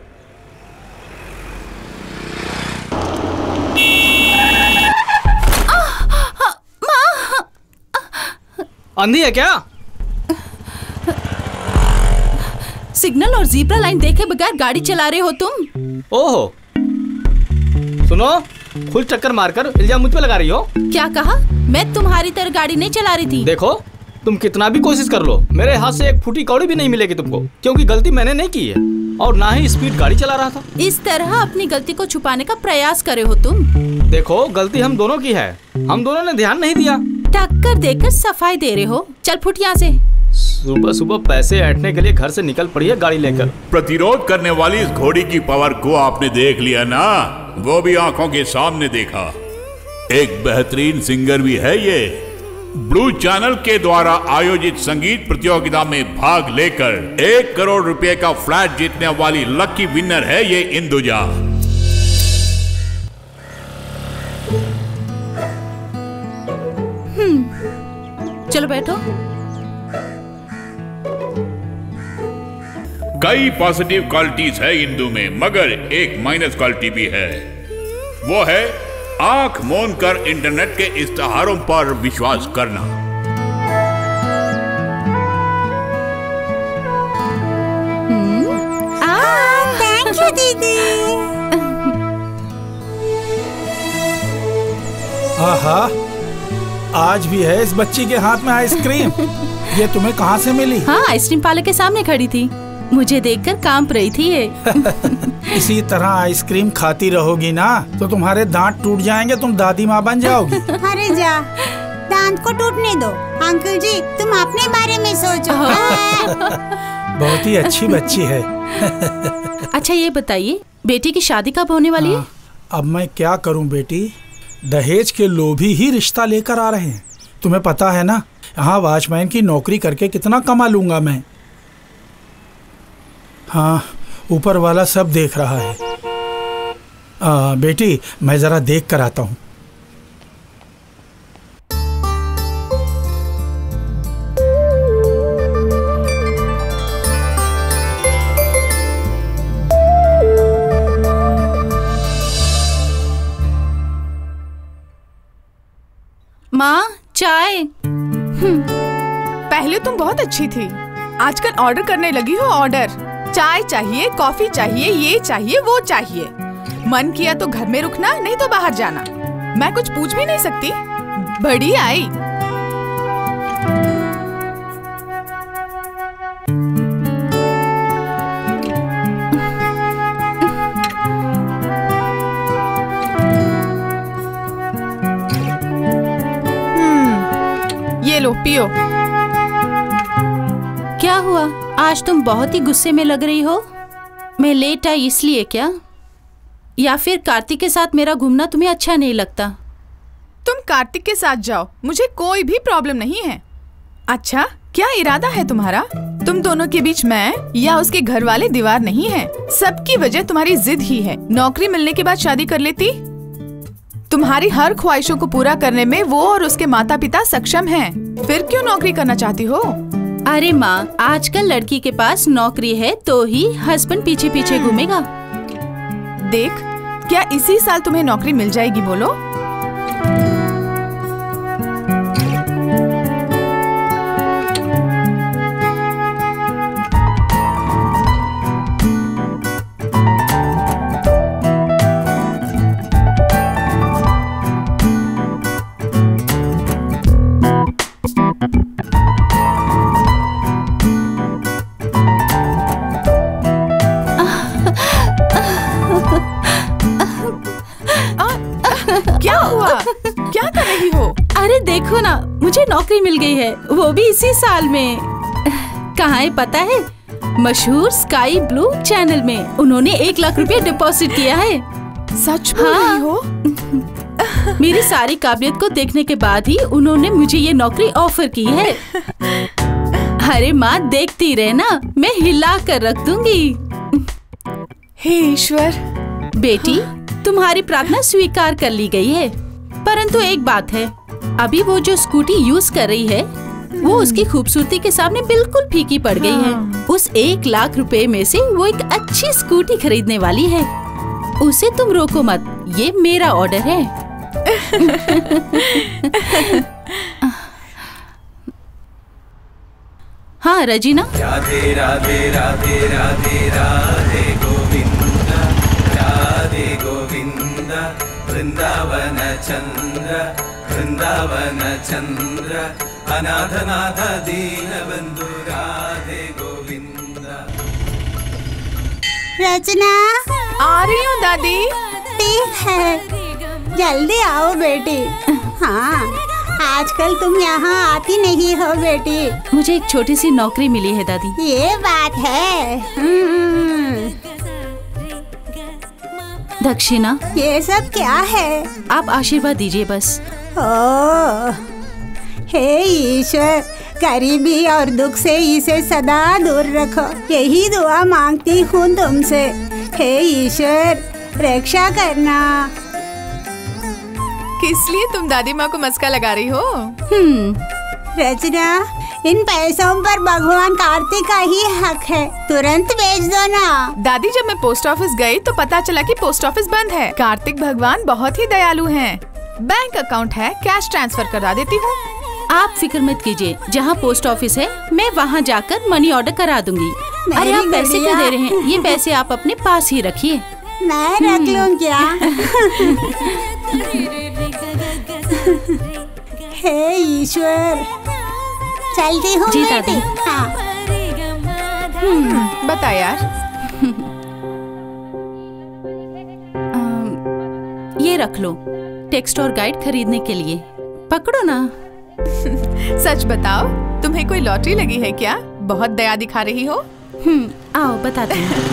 Speaker 12: अंधी है क्या?
Speaker 13: सिग्नल और जीब्रा लाइन देखे बगैर गाड़ी चला रहे हो तुम?
Speaker 12: ओहो, सुनो, फुल चक्कर मारकर इल्जाम मुझ पे लगा रही हो।
Speaker 13: क्या कहा? मैं तुम्हारी तरह गाड़ी नहीं चला रही थी।
Speaker 12: देखो, तुम कितना भी कोशिश कर लो, मेरे हाथ से एक फूटी कौड़ी भी नहीं मिलेगी तुमको, क्योंकि गलती मैंने नहीं की है और ना ही स्पीड गाड़ी चला रहा था।
Speaker 13: इस तरह अपनी गलती को छुपाने का प्रयास करे हो तुम।
Speaker 12: देखो, गलती हम दोनों की है, हम दोनों ने ध्यान नहीं दिया।
Speaker 13: टक्कर देकर सफाई दे रहे हो। चल फुट यहाँ से।
Speaker 12: सुबह सुबह पैसे ऐंठने के लिए घर से निकल पड़ी है गाड़ी लेकर।
Speaker 11: प्रतिरोध करने वाली इस घोड़ी की पावर को आपने देख लिया ना, वो भी आंखों के सामने देखा। एक बेहतरीन सिंगर भी है ये। ब्लू चैनल के द्वारा आयोजित संगीत प्रतियोगिता में भाग लेकर एक करोड़ रुपए का फ्लैट जीतने वाली लकी विनर है ये इंदुजा।
Speaker 13: हम्म, चलो बैठो।
Speaker 11: कई पॉजिटिव क्वालिटीज है इंदु में, मगर एक माइनस क्वालिटी भी है। वो है आंख मूंद कर इंटरनेट के इश्तेहारों पर विश्वास करना।
Speaker 14: थैंक यू दीदी।
Speaker 15: आहा, आज भी है इस बच्ची के हाथ में आइसक्रीम। ये तुम्हें कहाँ से मिली?
Speaker 13: हाँ, आइसक्रीम पार्लर के सामने खड़ी थी, मुझे देखकर कांप रही थी ये।
Speaker 15: इसी तरह आइसक्रीम खाती रहोगी ना तो तुम्हारे दांत टूट जाएंगे, तुम दादी माँ बन जाओगी।
Speaker 14: अरे जा, दांत को टूटने दो। अंकल जी, तुम अपने बारे में सोचो।
Speaker 15: बहुत ही अच्छी बच्ची है।
Speaker 13: अच्छा ये बताइए, बेटी की शादी कब होने वाली है?
Speaker 15: अब मैं क्या करूं बेटी, दहेज के लोभी ही रिश्ता लेकर आ रहे हैं। तुम्हें पता है ना, यहाँ वॉचमैन की नौकरी करके कितना कमा लूंगा मैं। हाँ, ऊपर वाला सब देख रहा है। आ, बेटी, मैं जरा देख कर आता हूँ।
Speaker 13: माँ, चाय।
Speaker 16: पहले तुम बहुत अच्छी थी, आजकल ऑर्डर करने लगी हो। ऑर्डर, चाय चाहिए, कॉफी चाहिए, ये चाहिए, वो चाहिए। मन किया तो घर में रुकना, नहीं तो बाहर जाना। मैं कुछ पूछ भी नहीं सकती। बड़ी आई। हम्म, ये लो पियो।
Speaker 13: क्या हुआ, आज तुम बहुत ही गुस्से में लग रही हो। मैं लेट आई इसलिए क्या? या फिर कार्तिक के साथ मेरा घूमना तुम्हें अच्छा नहीं लगता?
Speaker 16: तुम कार्तिक के साथ जाओ, मुझे कोई भी प्रॉब्लम नहीं है। अच्छा, क्या इरादा है तुम्हारा? तुम दोनों के बीच मैं या उसके घर वाले दीवार नहीं है। सबकी वजह तुम्हारी जिद ही है। नौकरी मिलने के बाद शादी कर लेती। तुम्हारी हर ख्वाहिशों को पूरा करने में वो और उसके माता पिता सक्षम हैं। फिर क्यों नौकरी करना चाहती हो?
Speaker 13: अरे माँ, आजकल लड़की के पास नौकरी है तो ही हस्बैंड पीछे पीछे घूमेगा।
Speaker 16: देख, क्या इसी साल तुम्हें नौकरी मिल जाएगी? बोलो। क्या हुआ? क्या कर रही हो?
Speaker 13: अरे देखो ना, मुझे नौकरी मिल गई है, वो भी इसी साल में। कहाँ है पता है? मशहूर स्काई ब्लू चैनल में। उन्होंने एक लाख रुपए डिपॉजिट किया है।
Speaker 16: सच बोल रही हो?
Speaker 13: मेरी सारी काबिलियत को देखने के बाद ही उन्होंने मुझे ये नौकरी ऑफर की है। अरे माँ, देखती रहे ना, मैं हिला कर रख दूंगी।
Speaker 16: हे ईश्वर।
Speaker 13: बेटी, तुम्हारी प्रार्थना स्वीकार कर ली गई है, परंतु एक बात है, अभी वो जो स्कूटी यूज कर रही है वो उसकी खूबसूरती के सामने बिल्कुल फीकी पड़ गई है। उस एक लाख रुपए में से वो एक अच्छी स्कूटी खरीदने वाली है। उसे तुम रोको मत, ये मेरा ऑर्डर है। हाँ रजीना।
Speaker 5: राधे राधे राधे राधे राधे गोविंद राधे गोविंद वृंदावन चंद्र वृंदावन चंद्र अनाथनाथ दीन बंधु राधे गोविंद।
Speaker 14: रचना,
Speaker 16: आ रही हूँ दादी।
Speaker 14: ठीक है, जल्दी आओ बेटी। हाँ, आजकल तुम यहाँ आती नहीं हो बेटी।
Speaker 13: मुझे एक छोटी सी नौकरी मिली है दादी।
Speaker 14: ये बात है।
Speaker 13: दक्षिणा।
Speaker 14: ये सब क्या है?
Speaker 13: आप आशीर्वाद दीजिए बस।
Speaker 14: ओ, हे ईश्वर, गरीबी और दुख से इसे सदा दूर रखो, यही दुआ मांगती हूँ तुमसे। हे ईश्वर, रक्षा करना।
Speaker 16: किस लिए तुम दादी माँ को मस्का लगा रही हो?
Speaker 14: हम्म, रचना, इन पैसों पर भगवान कार्तिक का ही हक है, तुरंत बेच दो ना।
Speaker 16: दादी, जब मैं पोस्ट ऑफिस गई तो पता चला कि पोस्ट ऑफिस बंद है। कार्तिक भगवान बहुत ही दयालु हैं। बैंक अकाउंट है, कैश ट्रांसफर करा देती हूँ।
Speaker 13: आप फिक्र मत कीजिए, जहाँ पोस्ट ऑफिस है मैं वहाँ जाकर मनी ऑर्डर करा दूंगी। अरे आप पैसे क्यों दे रहे हैं? ये पैसे आप अपने पास ही रखिए।
Speaker 14: मैं रख लूँ क्या? हे ईश्वर, चलती हूँ
Speaker 13: जी
Speaker 14: बेटी। हाँ।
Speaker 16: बता यार।
Speaker 13: ये रख लो, टेक्स्ट और गाइड खरीदने के लिए। पकड़ो ना।
Speaker 16: सच बताओ, तुम्हें कोई लॉटरी लगी है क्या? बहुत दया दिखा रही हो।
Speaker 13: हम्म, आओ बताती हूँ।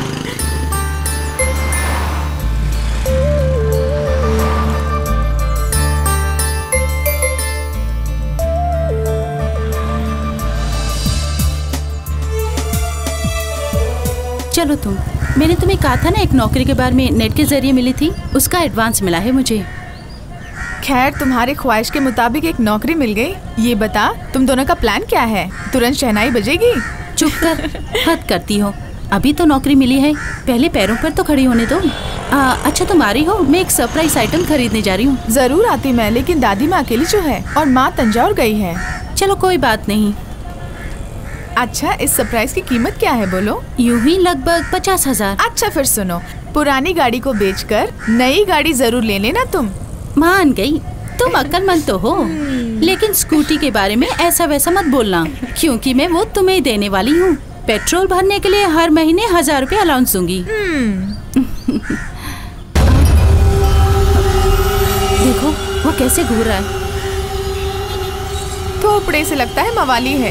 Speaker 13: चलो तुम, मैंने तुम्हें कहा था ना एक नौकरी के बारे में नेट के जरिए मिली थी, उसका एडवांस मिला है मुझे।
Speaker 16: खैर, तुम्हारे ख्वाहिश के मुताबिक एक नौकरी मिल गई। ये बता, तुम दोनों का प्लान क्या है? तुरंत शहनाई बजेगी?
Speaker 13: चुप कर, हद करती हो। अभी तो नौकरी मिली है, पहले पैरों पर तो खड़ी होने दो। आ, अच्छा तुम आ रही हो? मैं एक सरप्राइज आइटम खरीदने जा रही हूँ।
Speaker 16: जरूर आती मैं, लेकिन दादी माँ अकेली जो है और माँ तंजौर गई है।
Speaker 13: चलो कोई बात नहीं।
Speaker 16: अच्छा, इस सरप्राइज की कीमत क्या है बोलो?
Speaker 13: यूं ही लगभग पचास हजार।
Speaker 16: अच्छा फिर सुनो, पुरानी गाड़ी को बेचकर नई गाड़ी जरूर ले लेना तुम।
Speaker 13: मान गई, तुम अक्लमंद तो हो, लेकिन स्कूटी के बारे में ऐसा वैसा मत बोलना, क्योंकि मैं वो तुम्हें देने वाली हूँ। पेट्रोल भरने के लिए हर महीने हजार रुपए अलाउंस दूंगी। देखो वो कैसे घूर रहा है।
Speaker 16: थोपड़े से लगता है मवाली है।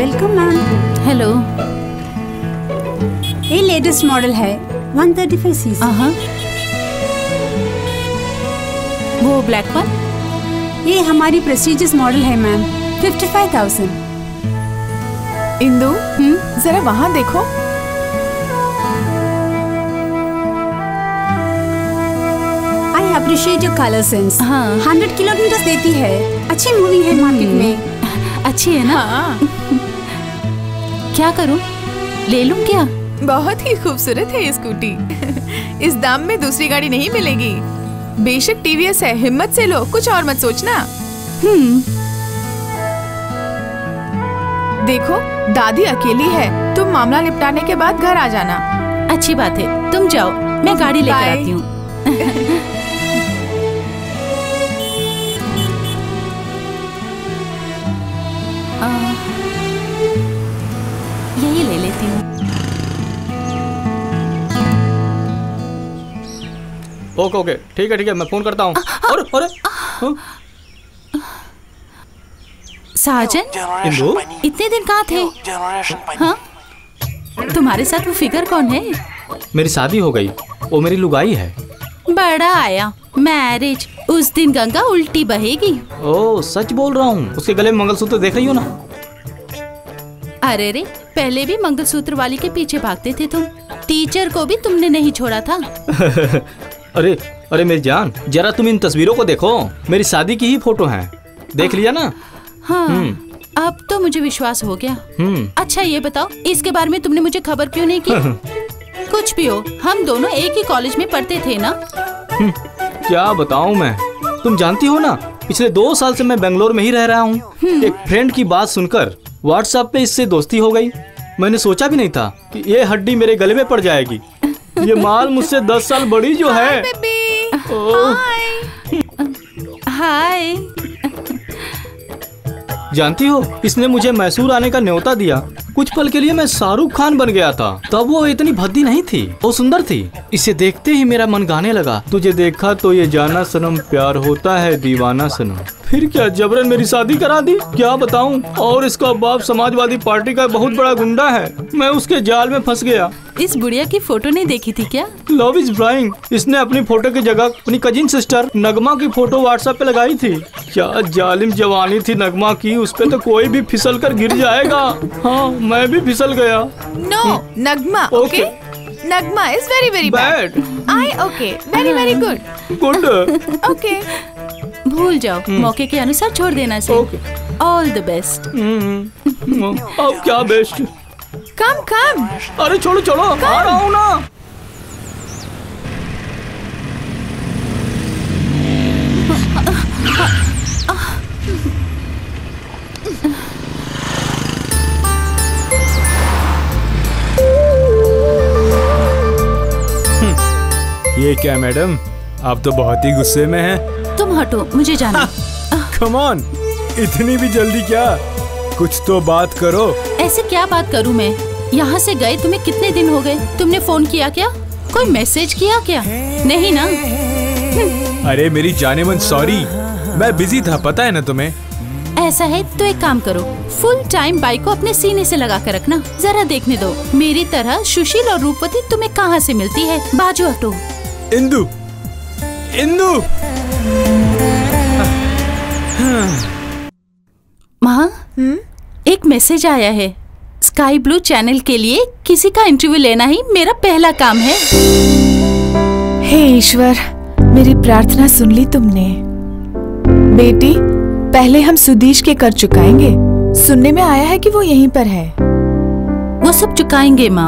Speaker 14: Welcome ma'am.
Speaker 13: हेलो।
Speaker 14: ये लेटेस्ट मॉडल है वन थर्टी फाइव सीसी।
Speaker 13: हाँ। वो ब्लैक वन?
Speaker 14: ये हमारी प्रेस्टीजियस मॉडल है ma'am, fifty five thousand.
Speaker 16: Indu, जरा वहाँ देखो।
Speaker 14: I appreciate your colour sense. हाँ। हंड्रेड किलोमीटर देती है, अच्छी मूविंग है मार्केट में।
Speaker 13: अच्छी है ना? हाँ। क्या करूं? ले लूं क्या?
Speaker 16: बहुत ही खूबसूरत है ये स्कूटी। इस दाम में दूसरी गाड़ी नहीं मिलेगी। बेशक टीवीएस है, हिम्मत से लो, कुछ और मत सोचना।
Speaker 13: हम्म।
Speaker 16: देखो दादी अकेली है, तुम मामला निपटाने के बाद घर आ जाना।
Speaker 13: अच्छी बात है, तुम जाओ, मैं गाड़ी लेकर आती हूँ। यही ले लेती हूँ।
Speaker 12: ओके ओके, ठीक है ठीक है, मैं फोन करता हूँ। अरे अरे
Speaker 13: साजन,
Speaker 12: इंदु,
Speaker 13: इतने दिन कहाँ थे? हाँ? तुम्हारे साथ वो फिगर कौन है?
Speaker 12: मेरी शादी हो गई, वो मेरी लुगाई है।
Speaker 13: बड़ा आया मैरिज, उस दिन गंगा उल्टी बहेगी।
Speaker 12: ओह सच बोल रहा हूँ, उसके गले में मंगलसूत्र देख रही हो ना?
Speaker 13: अरे रे, पहले भी मंगलसूत्र वाली के पीछे भागते थे तुम। टीचर को भी तुमने नहीं छोड़ा था।
Speaker 12: अरे अरे मेरी जान, जरा तुम इन तस्वीरों को देखो, मेरी शादी की ही फोटो हैं। देख लिया ना?
Speaker 13: हाँ, अब तो मुझे विश्वास हो गया। अच्छा ये बताओ, इसके बारे में तुमने मुझे खबर क्यों नहीं की? कुछ भी हो, हम दोनों एक ही कॉलेज में पढ़ते थे ना?
Speaker 12: क्या बताऊं मैं, तुम जानती हो ना, पिछले दो साल से मैं बेंगलोर में ही रह रहा हूँ। एक फ्रेंड की बात सुनकर व्हाट्सएप पे इससे दोस्ती हो गई। मैंने सोचा भी नहीं था कि ये हड्डी मेरे गले में पड़ जाएगी। ये माल मुझसे दस साल बड़ी जो है।
Speaker 13: हाय।
Speaker 12: जानती हो, इसने मुझे मैसूर आने का न्योता दिया। कुछ पल के लिए मैं शाहरुख खान बन गया था। तब वो इतनी भद्दी नहीं थी, वो सुंदर थी। इसे देखते ही मेरा मन गाने लगा, तुझे देखा तो ये जाना सनम प्यार होता है दीवाना सनम। फिर क्या जबरन मेरी शादी करा दी, क्या बताऊं। और इसका बाप समाजवादी पार्टी का बहुत बड़ा गुंडा है। मैं उसके जाल में फंस गया।
Speaker 13: इस बुढ़िया की फोटो नहीं देखी थी क्या?
Speaker 12: Love is blind. इसने अपनी फोटो की जगह अपनी कजिन सिस्टर नगमा की फोटो व्हाट्सएप पे लगाई थी। क्या जालिम जवानी थी नगमा की, उस पे तो कोई भी फिसल कर गिर जाएगा। हाँ, मैं भी फिसल गया।
Speaker 16: No, Nagma, okay? Nagma is very very bad. I okay, very very good.
Speaker 12: Good,
Speaker 16: okay.
Speaker 13: भूल जाओ, मौके के अनुसार छोड़ देना चाहिए। All the best.
Speaker 12: अब क्या बेस्ट?
Speaker 16: कम कम।
Speaker 12: अरे छोड़ो छोड़ो, आ रहा हूँ ना।
Speaker 17: ये क्या मैडम, आप तो बहुत ही गुस्से में हैं।
Speaker 13: तुम हटो, मुझे जाना।
Speaker 17: कम ऑन, इतनी भी जल्दी क्या? कुछ तो बात करो।
Speaker 13: ऐसे क्या बात करूं मैं? यहाँ से गए तुम्हें कितने दिन हो गए? तुमने फोन किया क्या? कोई मैसेज किया क्या? नहीं ना?
Speaker 17: अरे मेरी जाने मन सॉरी, मैं बिजी था, पता है ना तुम्हें।
Speaker 13: ऐसा है तो एक काम करो, फुल टाइम बाइक को अपने सीने से लगा कर रखना, जरा देखने दो। मेरी तरह सुशील और रूपवती तुम्हें कहाँ से मिलती है। बाजू हटो।
Speaker 17: इंदु, इंदु।
Speaker 13: माँ, एक मैसेज आया है। स्काई ब्लू चैनल के लिए किसी का इंटरव्यू लेना ही मेरा पहला काम है।
Speaker 16: हे ईश्वर, मेरी प्रार्थना सुन ली तुमने। बेटी, पहले हम सुदीश के कर चुकाएंगे। सुनने में आया है कि वो यहीं पर है।
Speaker 13: वो सब चुकाएंगे माँ।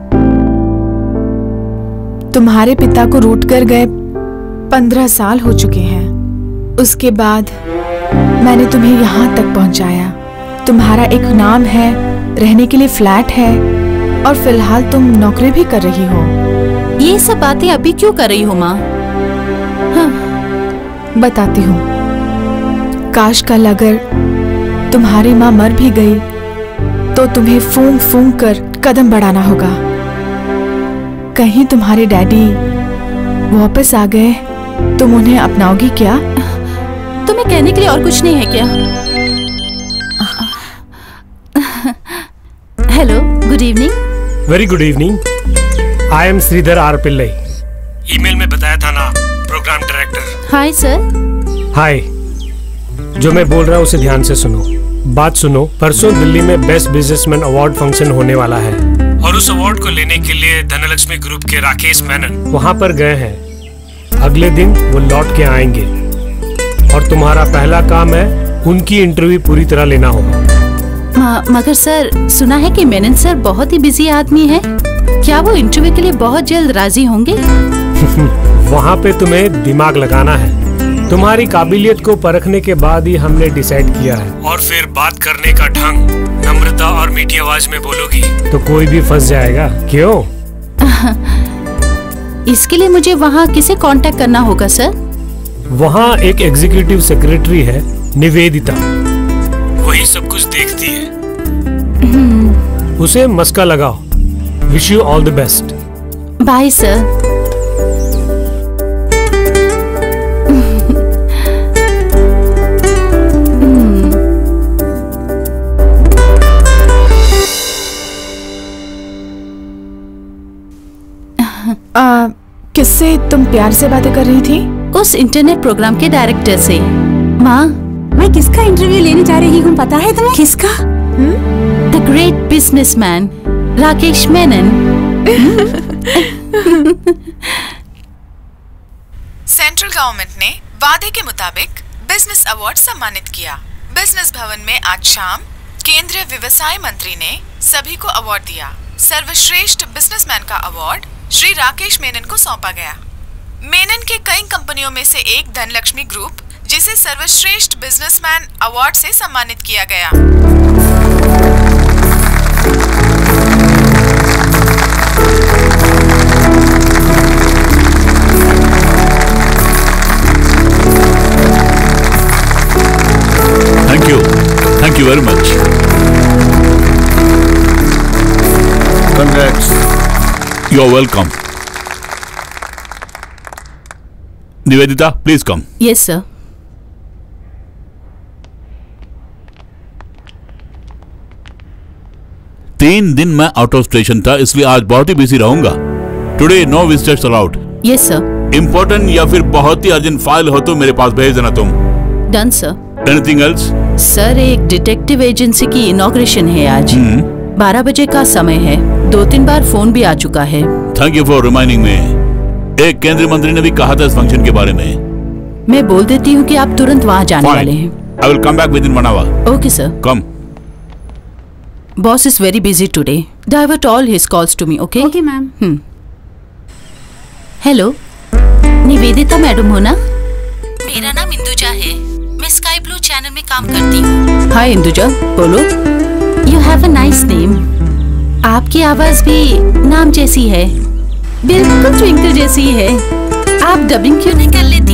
Speaker 16: तुम्हारे पिता को रूठ कर गए पंद्रह साल हो चुके हैं। उसके बाद मैंने तुम्हें यहाँ तक पहुँचाया। तुम्हारा एक नाम है, रहने के लिए फ्लैट है, और फिलहाल तुम नौकरी भी कर रही हो।
Speaker 13: ये सब बातें अभी क्यों कर रही हो माँ?
Speaker 16: हाँ, बताती हूँ। काश कल अगर तुम्हारी माँ मर भी गई तो तुम्हें फूंक फूंक कर कदम बढ़ाना होगा। कहीं तुम्हारे डैडी वापस आ गए, तुम उन्हें अपनाओगी क्या?
Speaker 13: तुम्हें कहने के लिए और कुछ नहीं है क्या? Hello, good evening.
Speaker 18: Very good evening. I am Sridhar R Pillai. Email में बताया था ना, programme director.
Speaker 13: Hi sir.
Speaker 18: Hi. जो मैं बोल रहा हूँ उसे ध्यान से सुनो। बात सुनो, परसों दिल्ली में बेस्ट बिजनेसमैन अवार्ड फंक्शन होने वाला है और उस अवार्ड को लेने के लिए धनलक्ष्मी ग्रुप के राकेश मेनन वहाँ पर गए हैं। अगले दिन वो लौट के आएंगे और तुम्हारा पहला काम है उनकी इंटरव्यू पूरी तरह लेना होगा।
Speaker 13: मगर सर, सुना है कि मेनन सर बहुत ही बिजी आदमी है। क्या वो इंटरव्यू के लिए बहुत जल्द राजी होंगे?
Speaker 18: वहाँ पे तुम्हें दिमाग लगाना है। तुम्हारी काबिलियत को परखने के बाद ही हमने डिसाइड किया है। और फिर बात करने का ढंग नम्रता और मीठी आवाज में बोलोगी तो कोई भी फंस जाएगा। क्यों?
Speaker 13: इसके लिए मुझे वहाँ किसे कांटेक्ट करना होगा सर?
Speaker 18: वहाँ एक एग्जीक्यूटिव सेक्रेटरी है, निवेदिता। वही सब कुछ देखती है। उसे मस्का लगाओ। Wish you all the best.
Speaker 13: Bye sir.
Speaker 16: आ, किससे तुम प्यार से बातें कर रही थी?
Speaker 13: उस इंटरनेट प्रोग्राम के डायरेक्टर से। माँ,
Speaker 14: मैं किसका इंटरव्यू लेने जा रही हूँ पता है तुम्हें? किसका?
Speaker 13: The great businessman Rakesh Menon.
Speaker 16: Central government ने वादे के मुताबिक बिजनेस अवार्ड सम्मानित किया। बिजनेस भवन में आज शाम केंद्रीय व्यवसाय मंत्री ने सभी को अवार्ड दिया। सर्वश्रेष्ठ बिजनेसमैन का अवार्ड श्री राकेश मेनन को सौंपा गया। मेनन के कई कंपनियों में से एक धनलक्ष्मी ग्रुप, जिसे सर्वश्रेष्ठ बिजनेसमैन अवार्ड से सम्मानित किया गया।
Speaker 11: Thank you, thank you very much.
Speaker 10: Congrats.
Speaker 11: You are welcome. Nivedita, please come.
Speaker 13: Yes sir.
Speaker 11: तीन दिन मैं आउट ऑफ स्टेशन था, इसलिए आज बहुत ही बिजी रहूंगा। Today no visitors allowed.
Speaker 13: Yes sir.
Speaker 11: Important या फिर बहुत ही अर्जेंट फाइल हो तो मेरे पास भेज देना तुम।
Speaker 13: Done sir.
Speaker 11: Anything else?
Speaker 13: Sir, एक डिटेक्टिव एजेंसी की इनॉग्रेशन है आज। बारह बजे का समय है। दो तीन बार फोन भी आ चुका है।
Speaker 11: Thank you for reminding me. एक केंद्रीय मंत्री ने भी कहा था इस फंक्शन के बारे में।
Speaker 13: मैं बोल देती हूँ कि आप तुरंत वहाँ जाने
Speaker 11: Fine.
Speaker 13: वाले हैं।
Speaker 11: I will come back within one hour.
Speaker 13: Okay sir.
Speaker 11: Come.
Speaker 13: Boss is very busy today. Divert all his calls to me, okay?
Speaker 14: Okay, ma'am.
Speaker 13: Hmm. Hello, Nivedita madam हो ना? मेरा नाम इंदुजा है। मैं स्काई ब्लू चैनल में काम करती हूँ। हाय इंदुजा, बोलो। You have a nice name. आपकी आवाज भी नाम जैसी है, बिल्कुल ट्विंकल जैसी है। आप डबिंग क्यों नहीं कर लेती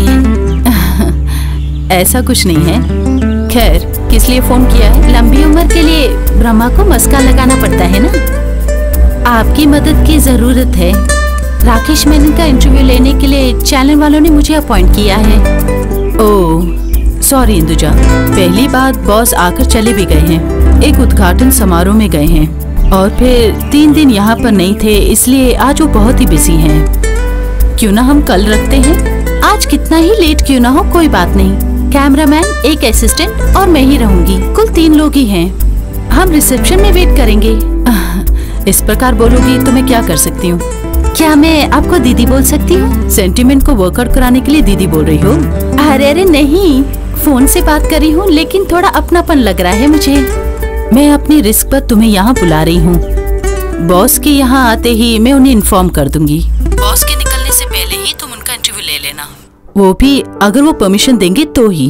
Speaker 13: हैं? ऐसा कुछ नहीं है। खैर, किस लिए फोन किया है? लंबी उम्र के लिए ब्रह्मा को मस्का लगाना पड़ता है ना। आपकी मदद की जरूरत है। राकेश मेनन का इंटरव्यू लेने के लिए चैनल वालों ने मुझे अपॉइंट किया है। Oh, sorry Induja. पहली बात, बॉस आकर चले भी गए हैं। एक उद्घाटन समारोह में गए हैं और फिर तीन दिन यहाँ पर नहीं थे, इसलिए आज वो बहुत ही बिजी हैं। क्यों ना हम कल रखते हैं? आज कितना ही लेट क्यों ना हो, कोई बात नहीं। कैमरामैन, एक असिस्टेंट और मैं ही रहूंगी। कुल तीन लोग ही हैं। हम रिसेप्शन में वेट करेंगे। इस प्रकार बोलोगी तो मैं क्या कर सकती हूँ? क्या मैं आपको दीदी बोल सकती हूँ? सेंटिमेंट को वर्कआउट कराने के लिए दीदी बोल रही हो? अरे अरे नहीं, फोन से बात कर रही हूँ, लेकिन थोड़ा अपनापन लग रहा है मुझे। मैं अपनी रिस्क पर तुम्हें यहाँ बुला रही हूँ। बॉस के यहाँ आते ही मैं उन्हें इन्फॉर्म कर दूंगी। बॉस के निकलने से पहले ही तुम उनका इंटरव्यू ले लेना, वो भी अगर वो परमिशन देंगे तो ही।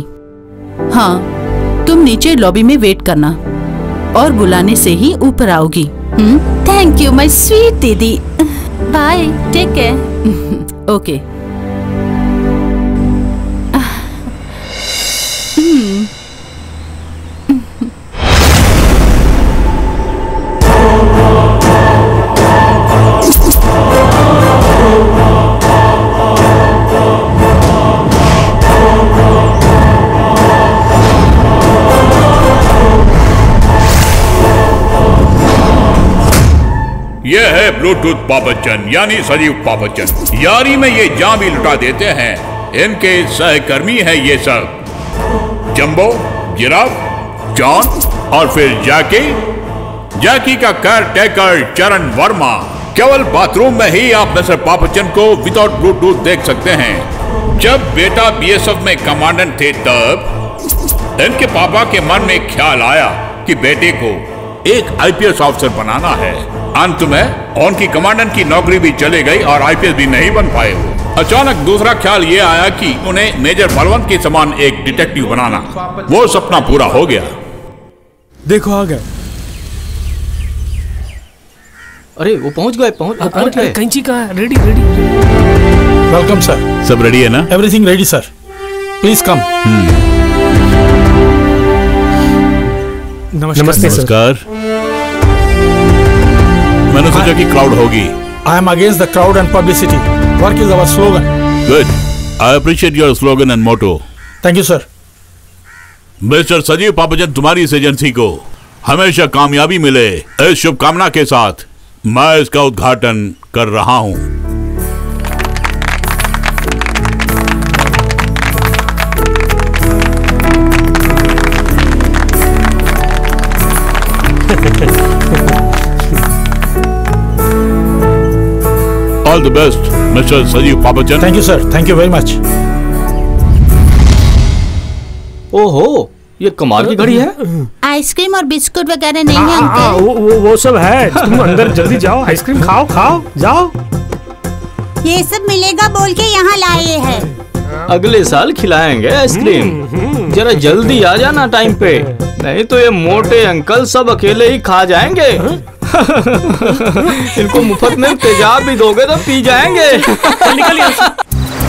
Speaker 13: हाँ, तुम नीचे लॉबी में वेट करना और बुलाने से ही ऊपर आओगी। Thank you my sweet didi. Bye, take care. Okay.
Speaker 11: Bluetooth Pappachan यानी सजीव पापचन। यारी में ये जान भी लुटा देते हैं। इनके सहकर्मी है ये सब, जंबो, जिराफ, जॉन और फिर जैकी। जैकी का केयर टेकर चरण वर्मा। केवल बाथरूम में ही आप मिस्टर पापचन को विदाउट ब्लूटूथ देख सकते हैं। जब बेटा बीएसएफ में कमांडेंट थे तब इनके पापा के मन में ख्याल आया कि बेटे को एक आईपीएस ऑफिसर बनाना है। अंत में उनकी कमांडेंट की नौकरी भी चली गई और आईपीएस भी नहीं बन पाए वो। अचानक दूसरा ख्याल ये आया कि उन्हें मेजर बलवंत के समान एक डिटेक्टिव बनाना। वो सपना पूरा हो गया।
Speaker 17: देखो आ गए।
Speaker 12: अरे वो पहुंच गए, पहुंच पहुंच गए।
Speaker 18: कैंची कहाँ है? Ready ready.
Speaker 15: Welcome sir.
Speaker 11: सब रेडी है ना?
Speaker 15: Everything ready sir, please come.
Speaker 18: नमस्ते
Speaker 11: नमस्कार। मैंने सोचा कि क्राउड होगी।
Speaker 15: I am against the crowd and publicity. Work is our slogan.
Speaker 11: Good, I appreciate your slogan and motto.
Speaker 15: Thank you sir.
Speaker 11: Mister Sajeev Pappachan, तुम्हारी इस एजेंसी को हमेशा कामयाबी मिले, इस शुभकामना के साथ मैं इसका उद्घाटन कर रहा हूं। All the best mister Sajeev Pappachan.
Speaker 15: Thank you sir, thank you very much.
Speaker 12: ओहो, ये कमाल की घड़ी है।
Speaker 13: आइसक्रीम और बिस्कुट वगैरह नहीं है
Speaker 18: आ,
Speaker 13: अंकल?
Speaker 18: वो, वो वो सब है। तुम अंदर जल्दी जाओ, आइसक्रीम खाओ खाओ जाओ।
Speaker 14: ये सब मिलेगा बोल के यहाँ लाए हैं।
Speaker 12: अगले साल खिलाएंगे आइसक्रीम। जरा जल्दी आ जाना टाइम पे, नहीं तो ये मोटे अंकल सब अकेले ही खा जाएंगे। इनको मुफ्त में तेजाब भी दोगे तो पी जाएंगे।
Speaker 18: निकल यहाँ से।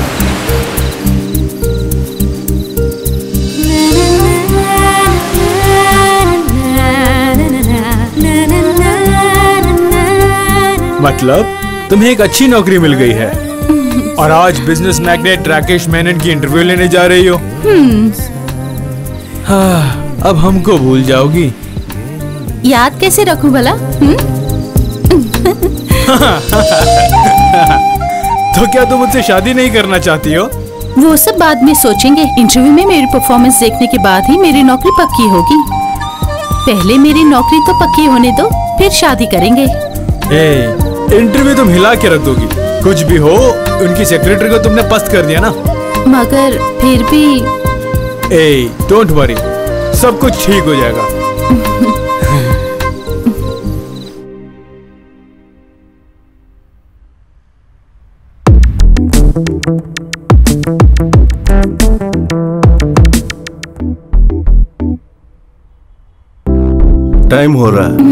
Speaker 17: मतलब तुम्हें एक अच्छी नौकरी मिल गई है और आज बिजनेस मैग्नेट राकेश मेनन की इंटरव्यू लेने जा रही हो। हाँ, अब हमको भूल जाओगी।
Speaker 13: याद कैसे रखूं भला?
Speaker 17: तो क्या तुम मुझसे शादी नहीं करना चाहती हो?
Speaker 13: वो सब बाद में सोचेंगे। इंटरव्यू में मेरी परफॉर्मेंस देखने के बाद ही मेरी नौकरी पक्की होगी। पहले मेरी नौकरी तो पक्की होने दो, फिर शादी करेंगे।
Speaker 17: ए, इंटरव्यू तुम हिला के रख दोगी। कुछ भी हो, उनकी सेक्रेटरी को तुमने पस्त कर दिया ना।
Speaker 13: मगर फिर भी।
Speaker 17: ए, डोंट वरी, सब कुछ ठीक हो जाएगा।
Speaker 10: टाइम हो रहा है।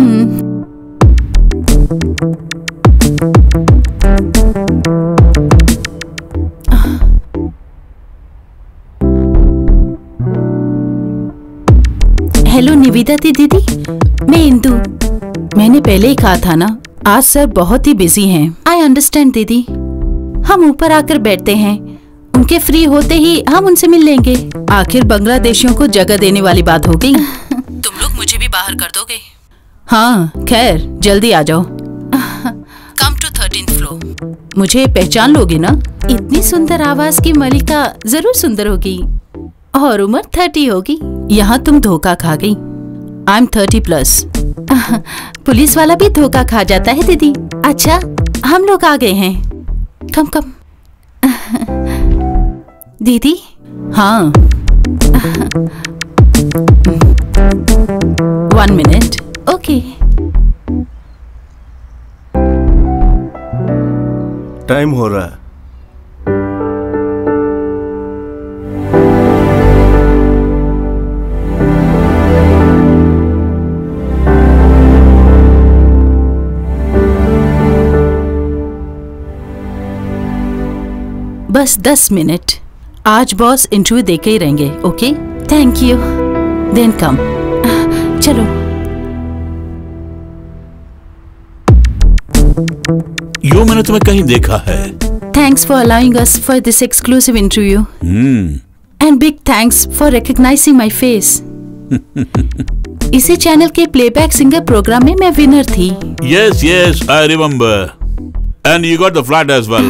Speaker 13: हेलो निविदा दी दीदी, मैं इंदु। मैंने पहले ही कहा था ना, आज सर बहुत ही बिजी हैं। आई अंडरस्टैंड दीदी। हम ऊपर आकर बैठते हैं, उनके फ्री होते ही हम उनसे मिल लेंगे। आखिर बांग्लादेशियों को जगह देने वाली बात हो गई। तुम लोग मुझे भी बाहर कर दोगे? हाँ, खैर जल्दी आ जाओ। Come to thirteenth floor. मुझे पहचान लोगे ना? इतनी सुंदर आवाज की मलिका जरूर सुंदर होगी और उम्र थर्टी होगी। यहाँ तुम धोखा खा गई। I am thirty plus. Police वाला भी धोखा खा जाता है दीदी। अच्छा, हम लोग आ गए हैं। कम कम। दीदी। हाँ। One minute. ओके।
Speaker 10: टाइम हो रहा है।
Speaker 13: बस दस मिनट। आज बॉस इंटरव्यू देके ही रहेंगे। Okay, thank you. Then come. चलो।
Speaker 11: यो मैंने तुम्हें कहीं देखा है।
Speaker 13: Thanks for allowing us for this exclusive interview and big thanks for recognising my face. इसी चैनल के प्लेबैक सिंगर प्रोग्राम में मैं विनर थी।
Speaker 11: Yes yes I remember. And you got the flat as well.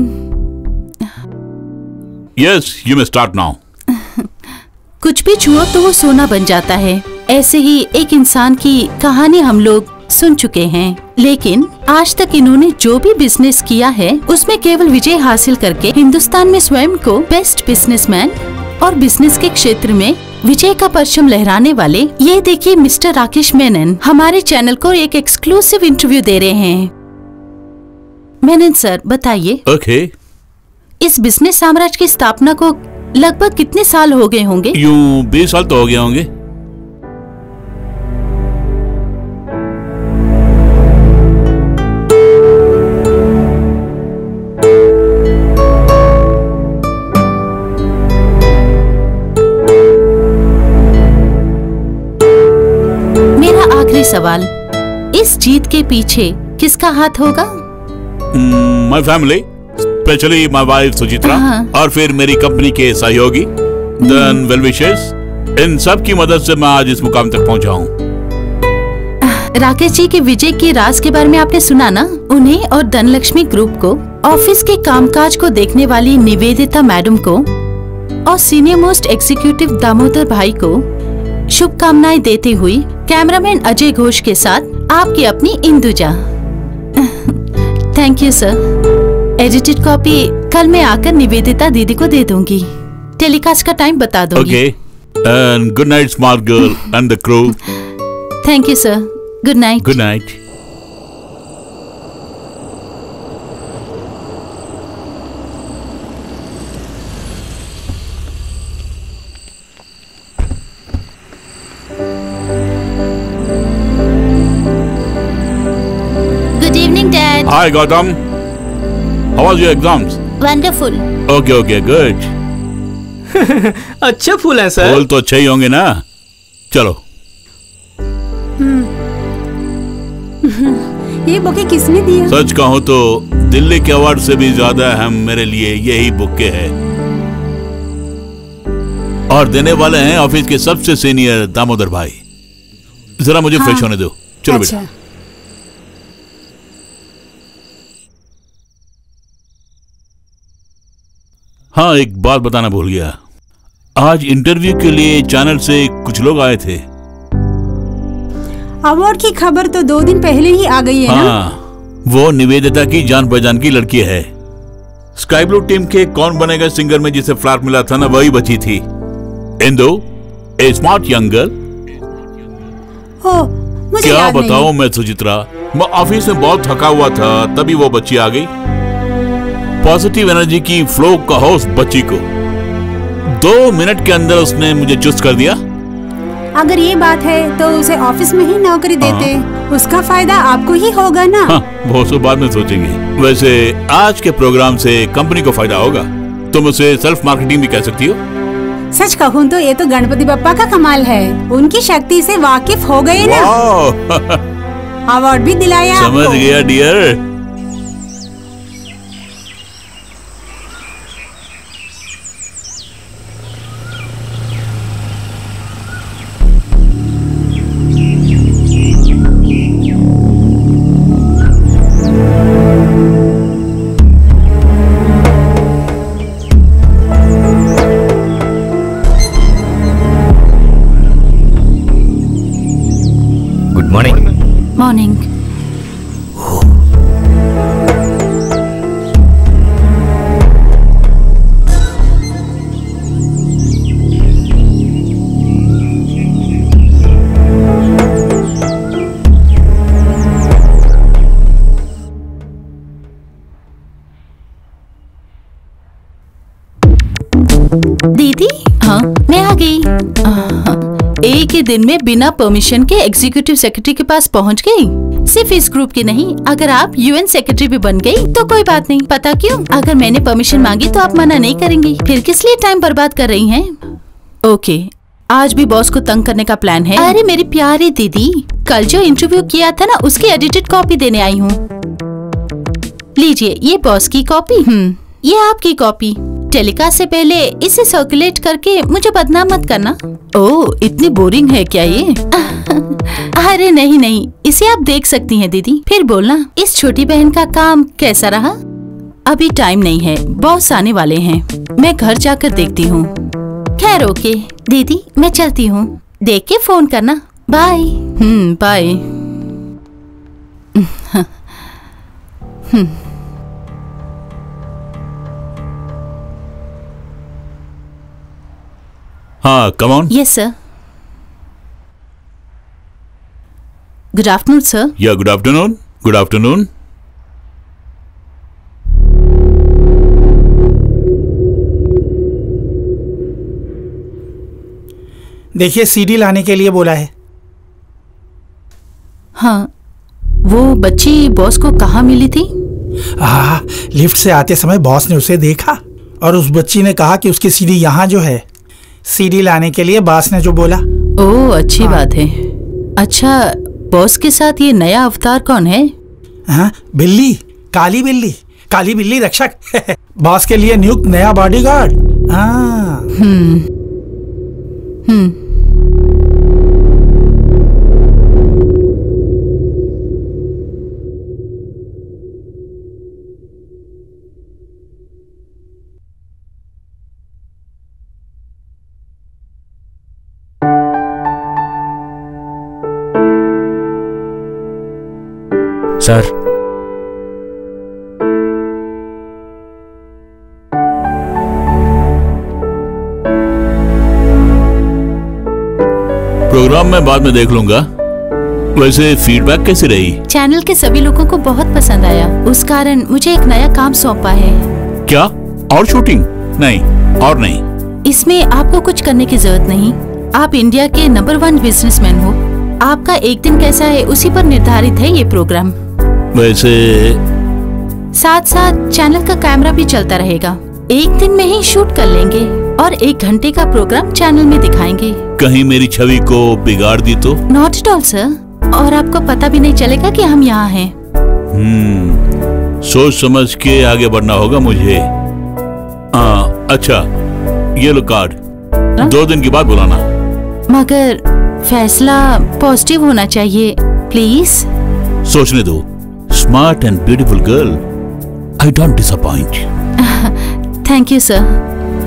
Speaker 11: Yes, you may start now.
Speaker 13: कुछ भी छुओ तो वो सोना बन जाता है। ऐसे ही एक इंसान की कहानी हम लोग सुन चुके हैं, लेकिन आज तक इन्होंने जो भी बिजनेस किया है उसमें केवल विजय हासिल करके हिंदुस्तान में स्वयं को बेस्ट बिजनेसमैन और बिजनेस के क्षेत्र में विजय का परचम लहराने वाले ये देखिए मिस्टर राकेश मेनन हमारे चैनल को एक एक्सक्लूसिव इंटरव्यू दे रहे हैं। मेनन सर बताइए,
Speaker 11: okay.
Speaker 13: इस बिजनेस साम्राज्य की स्थापना को लगभग कितने साल हो गए होंगे?
Speaker 11: यूं बीस साल तो हो गए होंगे।
Speaker 13: मेरा आखिरी सवाल, इस जीत के पीछे किसका हाथ होगा?
Speaker 11: My family, specially my wife Suchitra, और फिर मेरी कंपनी के सहयोगी, देन वेल विशर्स, इन सब की मदद से मैं आज इस मुकाम तक पहुंचा हूं।
Speaker 13: राकेश जी के विजय के राज के बारे में आपने सुना ना? उन्हें और धनलक्ष्मी ग्रुप को, ऑफिस के कामकाज को देखने वाली निवेदिता मैडम को और सीनियर मोस्ट एग्जीक्यूटिव दामोदर भाई को शुभकामनाएं देते हुई कैमरामैन अजय घोष के साथ आपकी अपनी Induja. Thank you sir. Edited copy कल मैं आकर निवेदिता दीदी को दे दूंगी। टेलीकास्ट का टाइम बता दूंगी।
Speaker 11: Okay, and good night smart girl and the crew.
Speaker 13: Thank you sir. Good night.
Speaker 11: Good night. Hi Gautam, how was your exams?
Speaker 13: Wonderful.
Speaker 11: Okay, okay, good.
Speaker 12: अच्छे फूल हैं सर।
Speaker 11: फूल तो अच्छे ही होंगे ना। चलो।
Speaker 14: ये बुके किसने दिया?
Speaker 11: सच कहूँ तो दिल्ली के अवार्ड से भी ज्यादा अहम मेरे लिए यही बुके है, और देने वाले हैं ऑफिस के सबसे सीनियर दामोदर भाई। जरा मुझे फ्रेश होने दो। चलो बेटा। हाँ, एक बात बताना भूल गया। आज इंटरव्यू के लिए चैनल से कुछ लोग आए थे।
Speaker 14: अवार्ड की खबर तो दो दिन पहले ही आ गई है
Speaker 11: हाँ,
Speaker 14: ना?
Speaker 11: वो निवेदिता की जान पहचान की लड़की है। स्काई ब्लू टीम के कौन बनेगा सिंगर में जिसे फ्लैट मिला था ना, वही बची थी। Indu, a smart young girl.
Speaker 14: हो, मुझे
Speaker 11: क्या
Speaker 14: याद
Speaker 11: बताऊं मैं सुचित्रा, मैं ऑफिस में बहुत थका हुआ था, तभी वो बच्ची आ गई। पॉजिटिव एनर्जी की फ्लो का होस्ट बच्ची को दो मिनट के अंदर उसने मुझे चुस्त कर दिया।
Speaker 14: अगर ये बात है तो उसे ऑफिस में ही नौकरी देते, उसका फायदा आपको ही होगा ना।
Speaker 11: हाँ, बहुत सब बाद में सोचेंगे। वैसे आज के प्रोग्राम से कंपनी को फायदा होगा। तुम उसे सेल्फ मार्केटिंग भी कह सकती हो।
Speaker 14: सच कहूँ तो ये तो गणपति बप्पा का कमाल है, उनकी शक्ति से वाकिफ हो गए ना। अवार्ड भी दिलाया।
Speaker 11: समझ गया डियर।
Speaker 13: मॉर्निंग। दीदी, हाँ मैं आ गई। एक ही दिन में बिना परमिशन के एग्जीक्यूटिव सेक्रेटरी के पास पहुंच गई। सिर्फ इस ग्रुप की नहीं, अगर आप यूएन सेक्रेटरी भी बन गई तो कोई बात नहीं। पता क्यों? अगर मैंने परमिशन मांगी तो आप मना नहीं करेंगी। फिर किस लिए टाइम बर्बाद कर रही हैं? ओके, आज भी बॉस को तंग करने का प्लान है। अरे मेरी प्यारी दीदी, कल जो इंटरव्यू किया था ना, उसकी एडिटेड कॉपी देने आई हूँ। लीजिए, ये बॉस की कॉपी, हम्म ये आपकी कॉपी। टेलीकास्ट से पहले इसे सर्कुलेट करके मुझे बदनाम मत करना। ओह, इतनी बोरिंग है क्या ये? अरे नहीं नहीं, इसे आप देख सकती हैं दीदी। फिर बोलना इस छोटी बहन का काम कैसा रहा। अभी टाइम नहीं है, बॉस आने वाले हैं, मैं घर जाकर देखती हूँ। खैर ओके दीदी, मैं चलती हूँ, देख के फोन करना। बाय। Hmm bye.
Speaker 11: हाँ, come on.
Speaker 13: Yes sir. Good afternoon sir.
Speaker 11: Yeah good afternoon. Good afternoon.
Speaker 15: देखिए, सीडी लाने के लिए बोला है।
Speaker 13: हाँ, वो बच्ची बॉस को कहाँ मिली थी?
Speaker 15: हाँ, लिफ्ट से आते समय बॉस ने उसे देखा और उस बच्ची ने कहा कि उसकी सीडी यहाँ जो है। सीडी लाने के लिए बॉस ने जो बोला।
Speaker 13: ओह, अच्छी हाँ। बात है। अच्छा, बॉस के साथ ये नया अवतार कौन है?
Speaker 15: हाँ, बिल्ली, काली बिल्ली, काली बिल्ली रक्षक। बॉस के लिए नियुक्त नया बॉडीगार्ड। हाँ।
Speaker 13: हम्म हम्म
Speaker 18: सर,
Speaker 11: प्रोग्राम मैं बाद में देख लूंगा। वैसे फीडबैक कैसी रही?
Speaker 13: चैनल के सभी लोगों को बहुत पसंद आया, उस कारण मुझे एक नया काम सौंपा है।
Speaker 11: क्या? और शूटिंग? नहीं, और नहीं।
Speaker 13: इसमें आपको कुछ करने की जरूरत नहीं। आप इंडिया के नंबर वन बिजनेसमैन हो। आपका एक दिन कैसा है उसी पर निर्धारित है ये प्रोग्राम।
Speaker 11: वैसे
Speaker 13: साथ साथ चैनल का कैमरा भी चलता रहेगा। एक दिन में ही शूट कर लेंगे और एक घंटे का प्रोग्राम चैनल में दिखाएंगे।
Speaker 11: कहीं मेरी छवि को बिगाड़ दी तो?
Speaker 13: नॉट एट ऑल सर, और आपको पता भी नहीं चलेगा कि हम यहाँ हैं।
Speaker 11: हम्म, सोच समझ के आगे बढ़ना होगा मुझे। आ, अच्छा, ये लो कार्ड, दो दिन के बाद बुलाना।
Speaker 13: मगर फैसला पॉजिटिव होना चाहिए प्लीज।
Speaker 11: सोचने दो। Smart and beautiful girl, I don't disappoint.
Speaker 13: Thank you sir.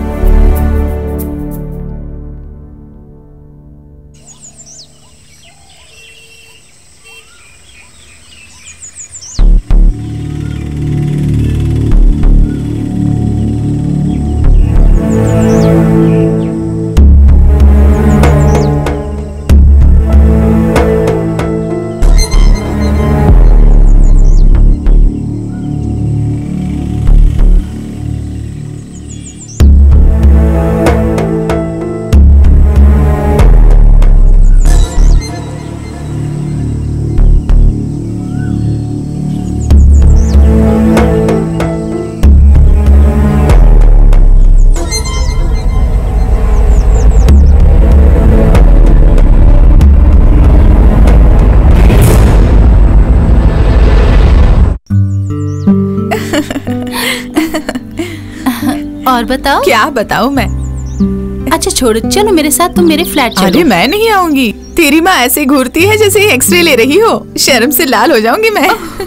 Speaker 13: और बताओ।
Speaker 16: क्या बताऊं मैं?
Speaker 13: अच्छा छोड़ो, चलो मेरे साथ, तुम मेरे फ्लैट चलो।
Speaker 16: अरे मैं नहीं आऊंगी, तेरी माँ ऐसे घूरती है जैसे एक्सरे ले रही हो। शर्म से लाल हो जाऊंगी मैं।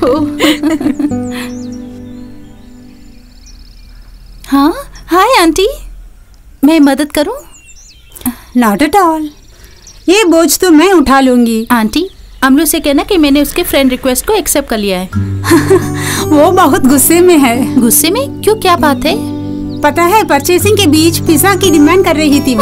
Speaker 13: हाँ, हाय आंटी, मैं मदद करूं?
Speaker 14: नॉट एट ऑल, ये बोझ तो मैं उठा लूंगी।
Speaker 13: आंटी, अमरू से कहना कि मैंने उसके फ्रेंड रिक्वेस्ट को एक्सेप्ट कर लिया है।
Speaker 14: वो बहुत गुस्से में है।
Speaker 13: गुस्से में? क्यों, क्या बात है?
Speaker 14: पता है, परचेसिंग के बीच पिज्जा की डिमांड कर रही थी वो।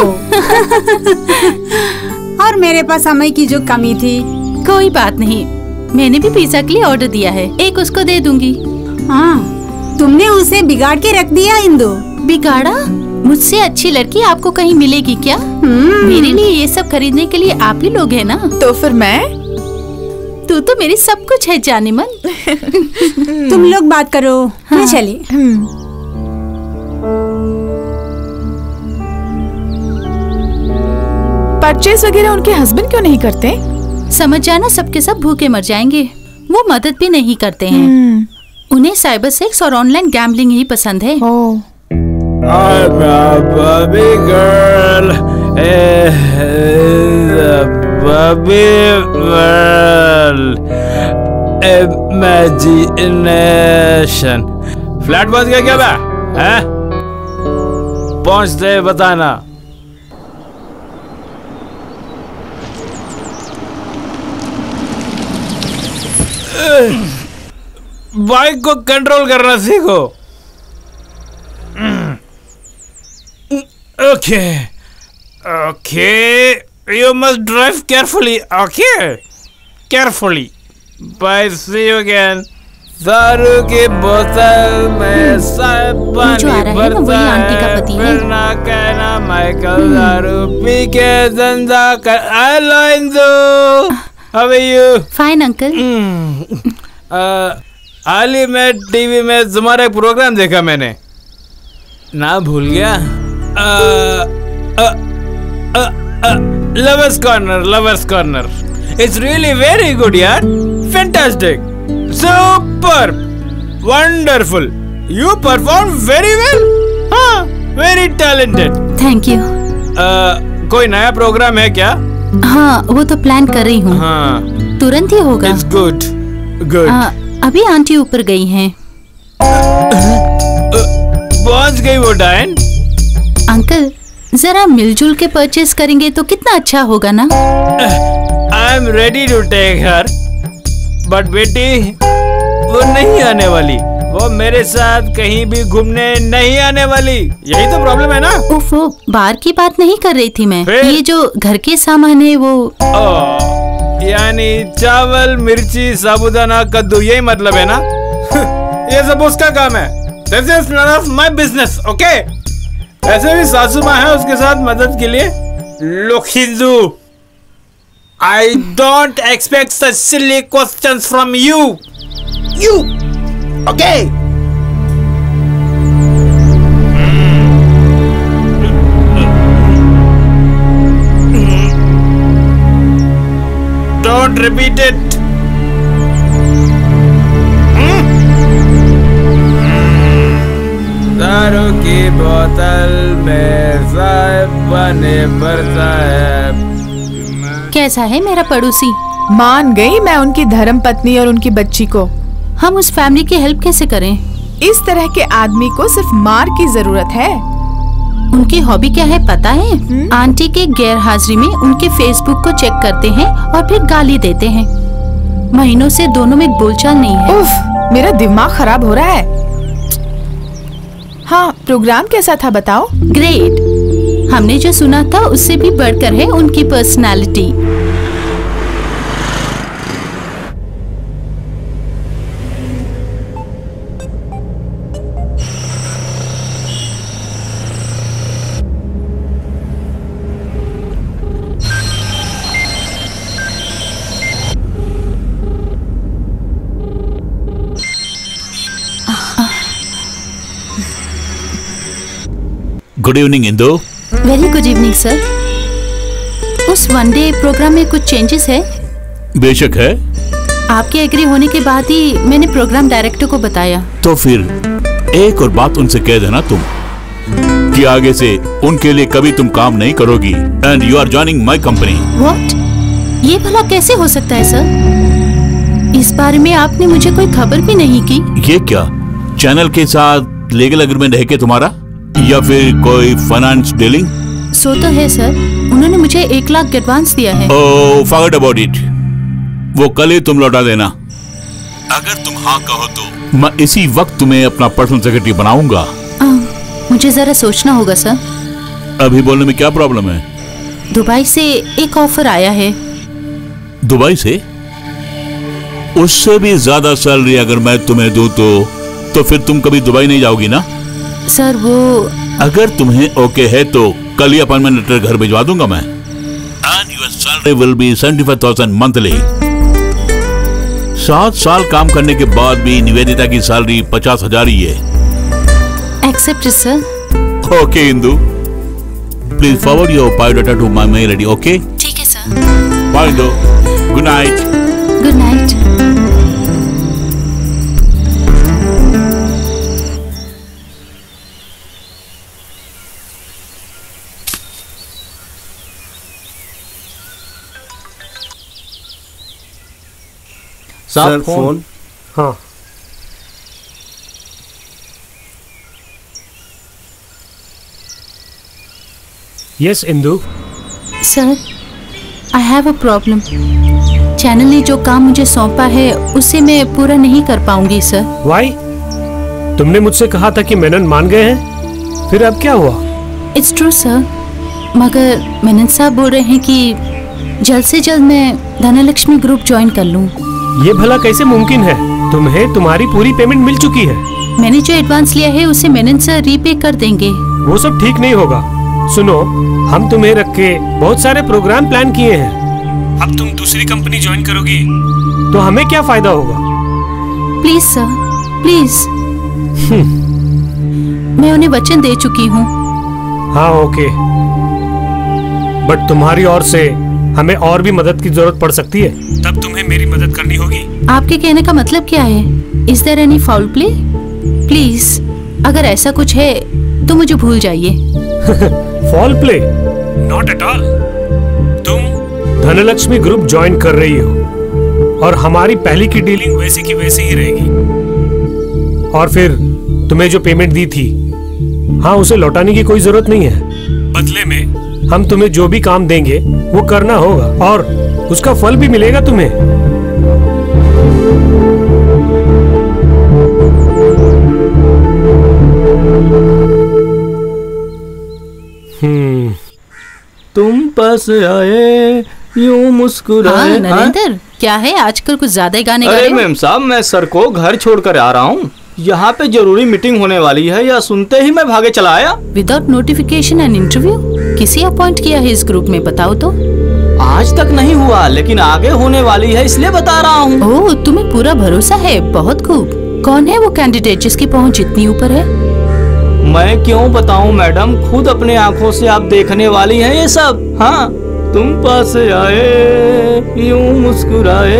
Speaker 14: और मेरे पास समय की जो कमी थी।
Speaker 13: कोई बात नहीं, मैंने भी पिज्जा के लिए ऑर्डर दिया है, एक उसको दे दूंगी।
Speaker 14: हाँ, तुमने उसे बिगाड़ के रख दिया इंदु।
Speaker 13: बिगाड़ा? मुझसे अच्छी लड़की आपको कहीं मिलेगी क्या? मेरे लिए ये सब खरीदने के लिए आप ही लोग हैं ना।
Speaker 16: तो फिर मैं?
Speaker 13: तू तो मेरी सब कुछ है जाने मन।
Speaker 14: तुम लोग बात करो, हाँ। मैं चली।
Speaker 16: परचेस वगैरह उनके हस्बैंड क्यों नहीं करते?
Speaker 13: समझ जाना, सबके सब भूखे मर जाएंगे। वो मदद भी नहीं करते हैं। उन्हें साइबर सेक्स और ऑनलाइन गैम्बलिंग ही पसंद है।
Speaker 17: Girl, imagination. फ्लैट पहुंच गया क्या बा? हैं? पहुंचते बताना। बाइक को कंट्रोल करना सीखो। Okay okay, you must drive carefully. Okay carefully. Bye, see you again. दारू की बोतल में सब पानी भरता है, वरना कहना माइकल दारू पी के धंधा कर। Hello Indu, how are you?
Speaker 13: Fine uncle.
Speaker 17: हाल ही में टीवी में तुम्हारा एक प्रोग्राम देखा मैंने, ना भूल गया। Lovers corner, lovers corner. It's really very good यार, fantastic, super, wonderful. You perform very well. हाँ, वेरी टैलेंटेड।
Speaker 13: Thank you.
Speaker 17: कोई नया प्रोग्राम है क्या?
Speaker 13: हाँ, वो तो प्लान कर रही हूँ।
Speaker 17: हाँ,
Speaker 13: तुरंत ही होगा।
Speaker 17: It's good good.
Speaker 13: अभी आंटी ऊपर गई हैं।
Speaker 17: पहुंच गई वो डायन?
Speaker 13: अंकल, जरा मिलजुल के परचेस करेंगे तो कितना अच्छा होगा ना?
Speaker 17: I am ready to take her, but बेटी वो नहीं आने वाली। वो मेरे साथ कहीं भी घूमने नहीं आने वाली। यही तो प्रॉब्लम है ना।
Speaker 13: उफ, वो बाहर की बात नहीं कर रही थी मैं। ये जो घर के सामान है वो।
Speaker 17: ओ, यानी चावल, मिर्ची, साबुदाना, कद्दू, यही मतलब है ना? ये सब उसका काम है। This is none of my business, okay? ऐसे भी सासू माँ है उसके साथ मदद के लिए। Look Hindu, I don't expect such silly questions from you. You, okay? Don't repeat it. दारू की बोतल में सब बने भरता है।
Speaker 13: कैसा है मेरा पड़ोसी?
Speaker 16: मान गई मैं उनकी धर्म पत्नी और उनकी बच्ची को।
Speaker 13: हम उस फैमिली की हेल्प कैसे करें?
Speaker 16: इस तरह के आदमी को सिर्फ मार की जरूरत है।
Speaker 13: उनकी हॉबी क्या है पता है? हुँ? आंटी के गैर हाजिरी में उनके फेसबुक को चेक करते हैं और फिर गाली देते हैं। महीनों से दोनों में बोलचाल नहीं है।
Speaker 16: उफ, मेरा दिमाग खराब हो रहा है। हाँ, प्रोग्राम कैसा था बताओ?
Speaker 13: ग्रेट। हमने जो सुना था उससे भी बढ़कर है उनकी पर्सनालिटी।
Speaker 11: Good evening Indu.
Speaker 13: Very good evening sir. उस वन डे प्रोग्राम में कुछ चेंजेस है?
Speaker 11: बेशक है।
Speaker 13: आपके एग्री होने के बाद ही मैंने प्रोग्राम डायरेक्टर को बताया।
Speaker 11: तो फिर एक और बात उनसे कह देना तुम कि आगे से उनके लिए कभी तुम काम नहीं करोगी and you are joining my company.
Speaker 13: What? ये भला कैसे हो सकता है सर? इस बारे में आपने मुझे कोई खबर भी नहीं की।
Speaker 11: ये क्या चैनल के साथ लीगल एग्रीमेंट है क्या तुम्हारा, या फिर कोई फाइनेंस डीलिंग?
Speaker 13: सो तो है सर, उन्होंने मुझे एक लाख एडवांस दिया है।
Speaker 11: Oh, forget about it. वो कल ही तुम लौटा देना। अगर तुम हाँ कहो तो मैं इसी वक्त तुम्हें अपना पर्सनल सेक्रेटरी बनाऊंगा।
Speaker 13: आ, मुझे जरा सोचना होगा सर।
Speaker 11: अभी बोलने में क्या प्रॉब्लम है?
Speaker 13: दुबई से एक ऑफर आया है।
Speaker 11: दुबई से? उससे भी ज्यादा सैलरी अगर मैं तुम्हें दूं तो तो फिर तुम कभी दुबई नहीं जाओगी ना?
Speaker 13: सर वो
Speaker 11: अगर तुम्हें ओके है तो कल ही अपॉइंटमेंट लेटर घर भिजवा दूंगा मैं। And your salary will be seventy five thousand monthly. सात साल काम करने के बाद भी निवेदिता की सैलरी पचास हजार ही है।
Speaker 13: Accept sir.
Speaker 11: Okay Indu, please forward your biodata to my mail ID. Okay
Speaker 13: ठीक है सर।
Speaker 11: बाय दो। Good night.
Speaker 13: Good night.
Speaker 12: साहब फोन।
Speaker 18: हाँ yes Indu.
Speaker 13: Sir I have a problem. Channel ने जो काम मुझे सौंपा है उसे मैं पूरा नहीं कर पाऊंगी सर।
Speaker 18: वाई? तुमने मुझसे कहा था कि मेनन मान गए हैं, फिर अब क्या हुआ?
Speaker 13: इट्स ट्रू सर, मगर मेनन साहब बोल रहे हैं कि जल्द से जल्द मैं धनलक्ष्मी ग्रुप ज्वाइन कर लूं।
Speaker 18: ये भला कैसे मुमकिन है? तुम्हें तुम्हारी पूरी पेमेंट मिल चुकी है।
Speaker 13: मैंने जो एडवांस लिया है उसे मेनन सर रीपे कर देंगे।
Speaker 18: वो सब ठीक नहीं होगा। सुनो, हम तुम्हें रख के बहुत सारे प्रोग्राम प्लान किए हैं। अब तुम दूसरी कंपनी ज्वाइन करोगी तो हमें क्या फायदा होगा?
Speaker 13: Please sir please. मैं उन्हें वचन दे चुकी हूँ।
Speaker 18: हाँ ओके, बट तुम्हारी ओर से हमें और भी मदद की जरूरत पड़ सकती है, तब तुम्हें मेरी मदद करनी होगी।
Speaker 13: आपके कहने का मतलब क्या है? Is there any foul play? Please अगर ऐसा कुछ है तो मुझे भूल जाइए।
Speaker 18: Foul play? Not at all. तुम धनलक्ष्मी ग्रुप ज्वाइन कर रही हो और हमारी पहले की डीलिंग वैसी की वैसी ही रहेगी। और फिर तुम्हें जो पेमेंट दी थी, हाँ उसे लौटाने की कोई जरूरत नहीं है। बदले में हम तुम्हें जो भी काम देंगे वो करना होगा और उसका फल भी मिलेगा तुम्हें।
Speaker 12: हम्म तुम पास आए यूं मुस्कुराए।
Speaker 13: हाँ, नरेंद्र क्या है आजकल कुछ ज्यादा ही गाने गा रहे
Speaker 12: अरे
Speaker 13: हो?
Speaker 12: मैम साहब, मैं सर को घर छोड़कर आ रहा हूँ। यहाँ पे जरूरी मीटिंग होने वाली है, या सुनते ही मैं भागे चला आया।
Speaker 13: Without notification and interview? किसी अपॉइंट किया है इस ग्रुप में, बताओ तो।
Speaker 12: आज तक नहीं हुआ, लेकिन आगे होने वाली है इसलिए बता रहा हूँ।
Speaker 13: ओह, तुम्हें पूरा भरोसा है, बहुत खूब। कौन है वो कैंडिडेट जिसकी पहुँच इतनी ऊपर है?
Speaker 12: मैं क्यों बताऊं मैडम, खुद अपने आँखों से आप देखने वाली हैं ये सब। हाँ, तुम पास आए यूं मुस्कुराए।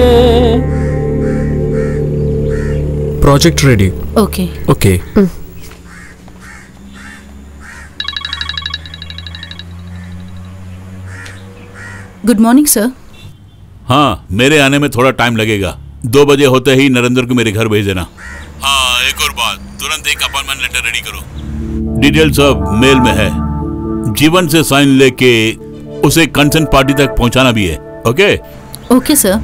Speaker 19: Project ready.
Speaker 13: Okay
Speaker 19: okay.
Speaker 13: Good morning sir.
Speaker 11: हाँ, मेरे आने में थोड़ा टाइम लगेगा। दो बजे होते ही नरेंद्र को मेरे घर भेज देना। हाँ, एक और बात, तुरंत एक अपॉइंटमेंट लेटर रेडी करो। डिटेल सब मेल में है। जीवन से साइन लेके उसे कंसर्न पार्टी तक पहुंचाना भी है। Okay
Speaker 13: okay sir.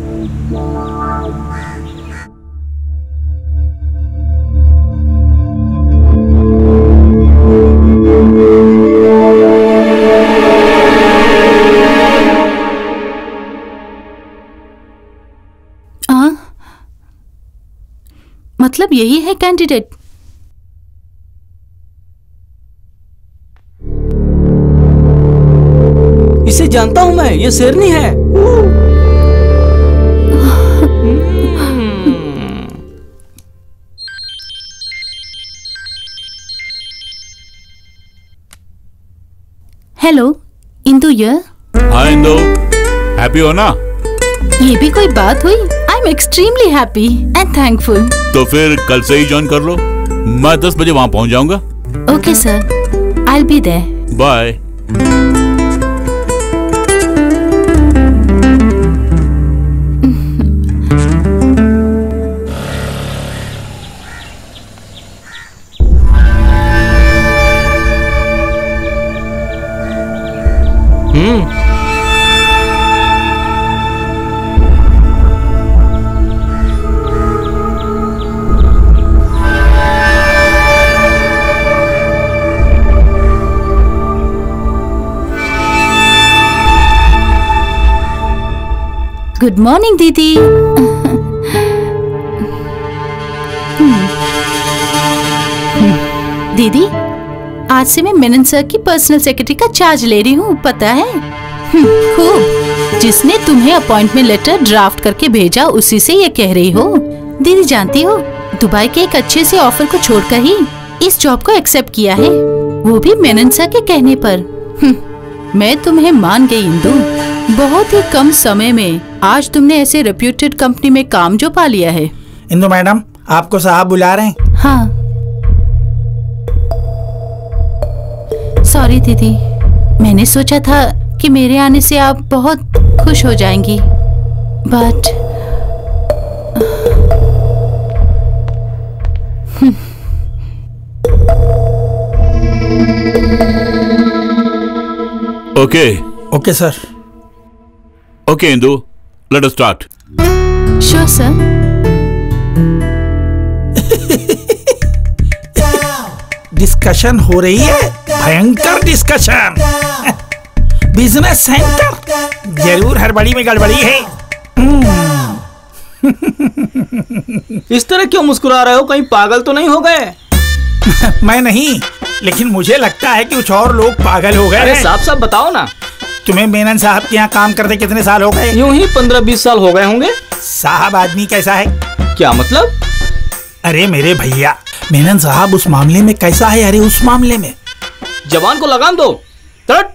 Speaker 13: हाँ, मतलब यही है कैंडिडेट?
Speaker 12: इसे जानता हूं मैं, ये शेरनी है।
Speaker 13: हेलो, इंदु ये?
Speaker 11: हाँ इंदु, हैप्पी हो ना?
Speaker 13: ये भी कोई बात हुई? I am extremely happy and thankful.
Speaker 11: तो फिर कल से ही ज्वाइन कर लो। मैं दस बजे वहाँ पहुँच जाऊंगा।
Speaker 13: Okay sir, I will be there.
Speaker 11: Bye.
Speaker 13: Good morning दीदी। दीदी, आज से मैं मेनन सर की पर्सनल सेक्रेटरी का चार्ज ले रही हूँ, पता है? खूब। जिसने तुम्हें अपॉइंटमेंट लेटर ड्राफ्ट करके भेजा उसी से ये कह रही हो। दीदी जानती हो, दुबई के एक अच्छे से ऑफर को छोड़कर ही इस जॉब को एक्सेप्ट किया है, वो भी मेनन सर के कहने पर। मैं तुम्हें मान गई इंदु। बहुत ही कम समय में आज तुमने ऐसे रेप्यूटेड कंपनी में काम जो पा लिया है।
Speaker 15: इंदु मैडम, आपको साहब बुला रहे हैं।
Speaker 13: हाँ, सॉरी दीदी, मैंने सोचा था कि मेरे आने से आप बहुत खुश हो जाएंगी, but
Speaker 11: okay
Speaker 15: okay sir.
Speaker 11: Okay Indu, let us start.
Speaker 13: Sure sir.
Speaker 15: Discussion हो रही है, भयंकर डिस्कशन। बिजनेस सेंटर, जरूर हड़बड़ी में गड़बड़ी है।
Speaker 12: इस तरह क्यों मुस्कुरा रहे हो, कहीं पागल तो नहीं हो गए?
Speaker 15: मैं नहीं, लेकिन मुझे लगता है कि कुछ और लोग पागल हो गए।
Speaker 12: अरे साफ साफ बताओ ना।
Speaker 15: तुम्हें मेनन साहब के यहाँ काम करते कितने साल हो गए?
Speaker 12: यूं ही पंद्रह बीस साल हो गए होंगे।
Speaker 15: साहब आदमी कैसा है?
Speaker 12: क्या मतलब?
Speaker 15: अरे मेरे भैया, मेनन साहब उस मामले में कैसा है? अरे उस मामले में
Speaker 12: जवान को लगाम दो। तट।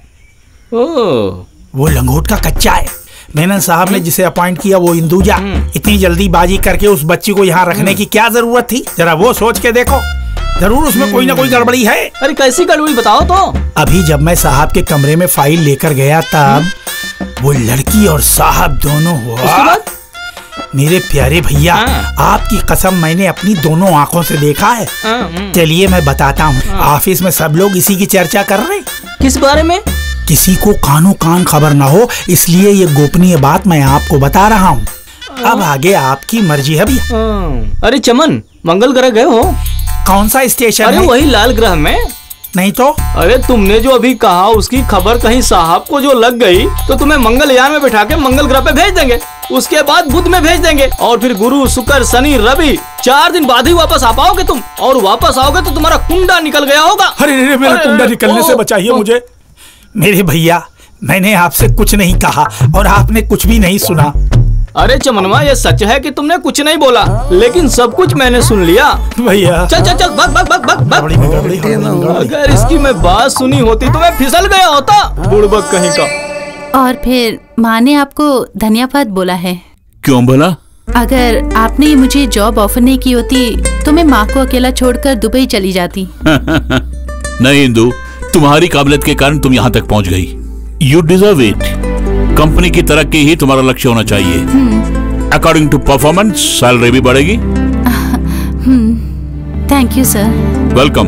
Speaker 15: वो लंगोट का कच्चा है। मेनन साहब ने जिसे अपॉइंट किया वो इंदुजा। इतनी जल्दीबाजी करके उस बच्ची को यहाँ रखने की क्या जरूरत थी? जरा वो सोच के देखो, जरूर उसमें कोई ना कोई गड़बड़ी है।
Speaker 12: अरे कैसी गड़बड़ी बताओ तो।
Speaker 15: अभी जब मैं साहब के कमरे में फाइल लेकर गया तब वो लड़की और साहब दोनों हुआ।
Speaker 12: उसके बाद?
Speaker 15: मेरे प्यारे भैया, आपकी कसम मैंने अपनी दोनों आंखों से देखा है। चलिए मैं बताता हूँ। ऑफिस में सब लोग इसी की चर्चा कर रहे।
Speaker 12: किस बारे में?
Speaker 15: किसी को कानो कान खबर ना हो, इसलिए ये गोपनीय बात मैं आपको बता रहा हूँ। अब आगे आपकी मर्जी है भैया।
Speaker 12: अरे चमन, मंगल ग्रह गए हो?
Speaker 15: कौन सा स्टेशन?
Speaker 12: अरे
Speaker 15: है?
Speaker 12: वही लाल ग्रह में।
Speaker 15: नहीं तो?
Speaker 12: अरे तुमने जो अभी कहा उसकी खबर कहीं साहब को जो लग गई तो तुम्हें मंगलयान में बिठा के मंगल ग्रह पे भेज देंगे। उसके बाद बुध में भेज देंगे और फिर गुरु शुक्र शनि रवि, चार दिन बाद ही वापस आ पाओगे तुम। और वापस आओगे तो तुम्हारा कुंडा निकल गया होगा।
Speaker 15: अरे अरे मेरा कुंडा निकलने से बचाइए मुझे। मेरे भैया, मैंने आपसे कुछ नहीं कहा और आपने कुछ भी नहीं सुना।
Speaker 12: अरे चमनवा, ये सच है कि तुमने कुछ नहीं बोला, लेकिन सब कुछ मैंने सुन लिया।
Speaker 15: भैया
Speaker 12: चल चल चल, भग भग भग भग भग। अगर इसकी मैं बात सुनी होती तो मैं फिसल गया होता, बुड़बक कहीं का।
Speaker 13: और फिर माँ ने आपको धन्यवाद बोला है।
Speaker 11: क्यों बोला?
Speaker 13: अगर आपने मुझे जॉब ऑफर नहीं की होती तो मैं माँ को अकेला छोड़कर दुबई चली जाती।
Speaker 11: नहीं इंदु, तुम्हारी काबिलियत के कारण तुम यहाँ तक पहुँच गई। You deserve it. कंपनी की तरक्की ही तुम्हारा लक्ष्य होना चाहिए। अकॉर्डिंग टू परफॉर्मेंस सैलरी भी बढ़ेगी।
Speaker 13: Thank you sir.
Speaker 11: वेलकम।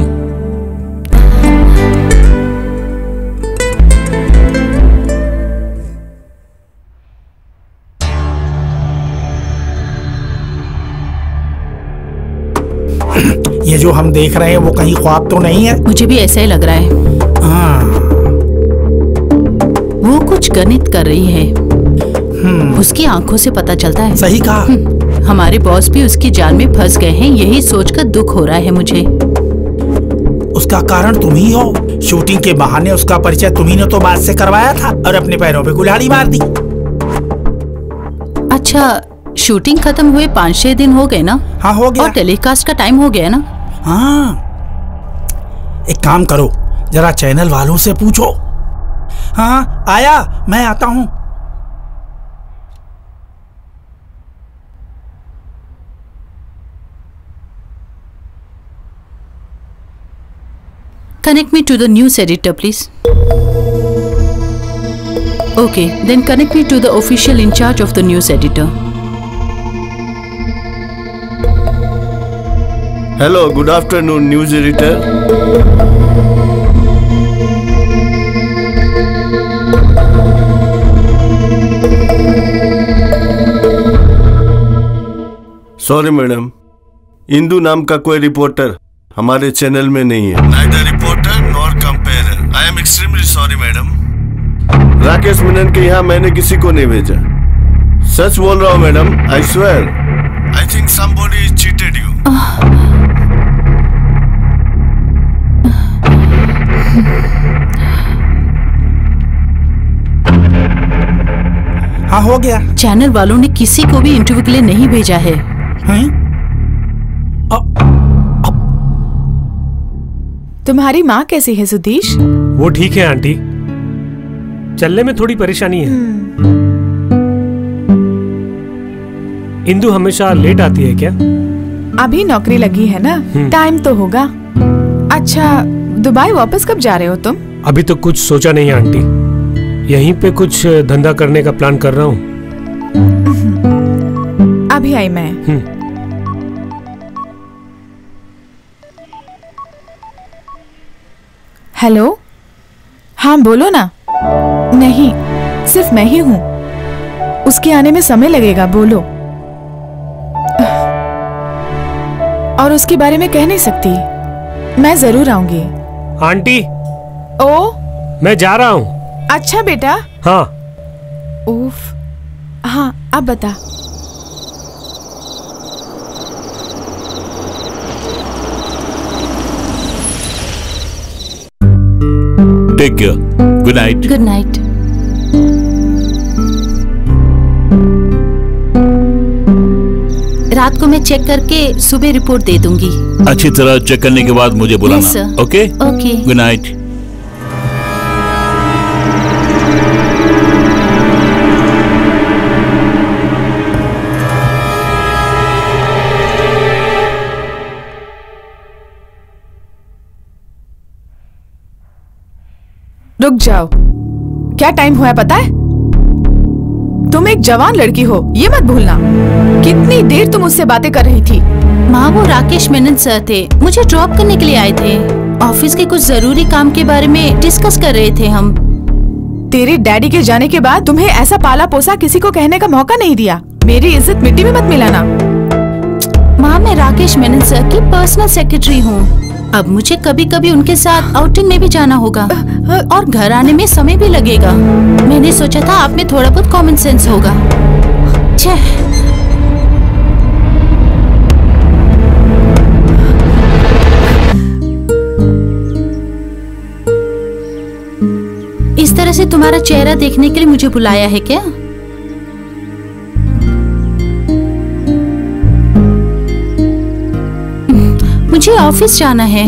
Speaker 15: ये जो हम देख रहे हैं वो कहीं ख्वाब तो नहीं है?
Speaker 13: मुझे भी ऐसा ही लग रहा है।
Speaker 15: हाँ।
Speaker 13: वो कुछ गणित कर रही है। उसकी आंखों से पता चलता है।
Speaker 15: सही कहा।
Speaker 13: हमारे बॉस भी उसकी जाल में फंस गए हैं, यही सोचकर दुख हो रहा है मुझे।
Speaker 15: उसका कारण तुम ही हो। शूटिंग के बहाने उसका परिचय तुम्ही ने तो बाद से करवाया था और अपने पैरों पे कुल्हाड़ी मार दी।
Speaker 13: अच्छा, शूटिंग खत्म हुए पाँच छह दिन हो गए ना?
Speaker 15: हाँ हो गया।
Speaker 13: और टेलीकास्ट का टाइम हो गया ना?
Speaker 15: हाँ। एक काम करो, जरा चैनल वालों से पूछो। हाँ आया, मैं आता हूँ।
Speaker 13: Connect me to the news editor, please. Okay, then connect me to the official in charge of the news editor.
Speaker 10: Hello, good afternoon, news editor. Sorry madam, Indu नाम का कोई रिपोर्टर हमारे चैनल में नहीं है। Neither reporter nor comparer. I am extremely sorry, madam. Rakesh Menon के यहाँ मैंने किसी को नहीं भेजा। सच बोल रहा हूँ madam, I swear. I think somebody cheated you.
Speaker 15: हाँ हो गया।
Speaker 13: चैनल वालों ने किसी को भी इंटरव्यू के लिए नहीं भेजा है।
Speaker 15: हैं?
Speaker 16: तुम्हारी माँ कैसी है सुधीश?
Speaker 18: वो ठीक है आंटी, चलने में थोड़ी परेशानी है। इंदु हमेशा लेट आती है क्या?
Speaker 16: अभी नौकरी लगी है ना, टाइम तो होगा। अच्छा, दुबई वापस कब जा रहे हो तुम?
Speaker 18: अभी तो कुछ सोचा नहीं आंटी, यहीं पे कुछ धंधा करने का प्लान कर रहा हूँ।
Speaker 16: अभी आई मैं। हेलो, हाँ बोलो ना। नहीं, सिर्फ मैं ही हूँ। उसके आने में समय लगेगा, बोलो। और उसके बारे में कह नहीं सकती। मैं जरूर आऊंगी।
Speaker 18: आंटी।
Speaker 16: ओ,
Speaker 18: मैं जा रहा हूँ।
Speaker 16: अच्छा बेटा।
Speaker 18: हाँ।
Speaker 16: उफ, हाँ अब बता।
Speaker 11: Take care. Good night.
Speaker 6: Good night. रात को मैं चेक करके सुबह रिपोर्ट दे दूंगी।
Speaker 11: अच्छी तरह चेक करने के बाद मुझे बुलाना।
Speaker 6: Yes,
Speaker 11: okay
Speaker 6: okay.
Speaker 11: Good night.
Speaker 16: रुक जाओ, क्या टाइम हुआ है पता है? तुम एक जवान लड़की हो, ये मत भूलना। कितनी देर तुम उससे बातें कर रही थी?
Speaker 13: माँ, वो राकेश मेनन सर थे, मुझे ड्रॉप करने के लिए आए थे। ऑफिस के कुछ जरूरी काम के बारे में डिस्कस कर रहे थे हम।
Speaker 16: तेरे डैडी के जाने के बाद तुम्हें ऐसा पाला पोसा किसी को कहने का मौका नहीं दिया। मेरी इज्जत मिट्टी में मत मिलाना।
Speaker 13: माँ, मैं राकेश मेनन सर की पर्सनल सेक्रेटरी हूँ। अब मुझे कभी कभी उनके साथ आउटिंग में भी जाना होगा और घर आने में समय भी लगेगा। मैंने सोचा था आप में थोड़ा बहुत कॉमन सेंस होगा। इस तरह से तुम्हारा चेहरा देखने के लिए मुझे बुलाया है क्या? मुझे ऑफिस जाना है।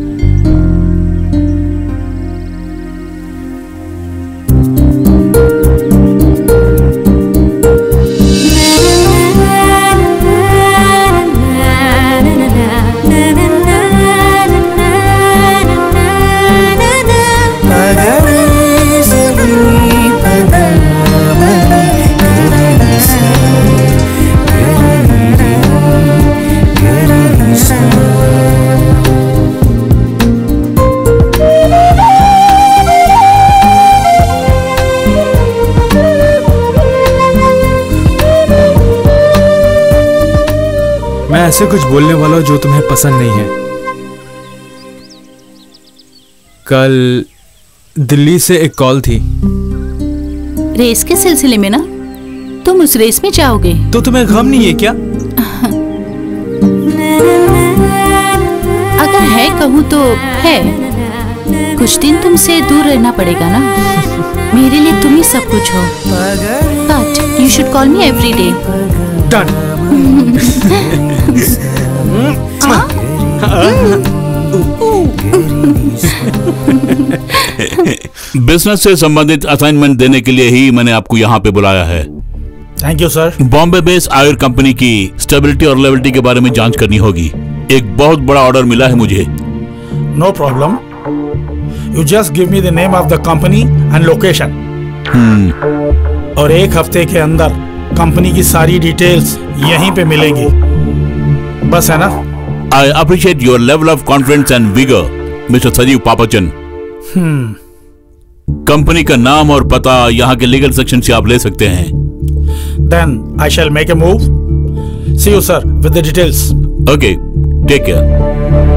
Speaker 19: मैं ऐसे कुछ बोलने वाला हूं जो तुम्हें पसंद नहीं है। कल दिल्ली से एक कॉल थी।
Speaker 13: रेस के सिलसिले में ना? तुम उस रेस में जाओगे?
Speaker 19: तो तुम्हें गम नहीं है क्या?
Speaker 13: अगर है कहूँ तो है। कुछ दिन तुमसे दूर रहना पड़ेगा ना। मेरे लिए तुम ही सब कुछ हो। But you should call me every day.
Speaker 19: Done.
Speaker 11: Business से संबंधित असाइनमेंट देने के लिए ही मैंने आपको यहाँ पे बुलाया है।
Speaker 15: Thank you sir.
Speaker 11: Bombay based Iyer company की स्टेबिलिटी और लेवलिटी के बारे में जांच करनी होगी। एक बहुत बड़ा ऑर्डर मिला है मुझे।
Speaker 15: No problem, you just give me the name of the company and location. और एक हफ्ते के अंदर कंपनी की सारी डिटेल्स यहीं पे मिलेंगी। बस है ना?
Speaker 11: I appreciate your level of confidence and vigour mister Sanjeev Papachan. Company का नाम और पता यहाँ के लीगल सेक्शन से आप ले सकते हैं।
Speaker 15: Then I shall make a move. See you, sir, with the details.
Speaker 11: Okay, take care.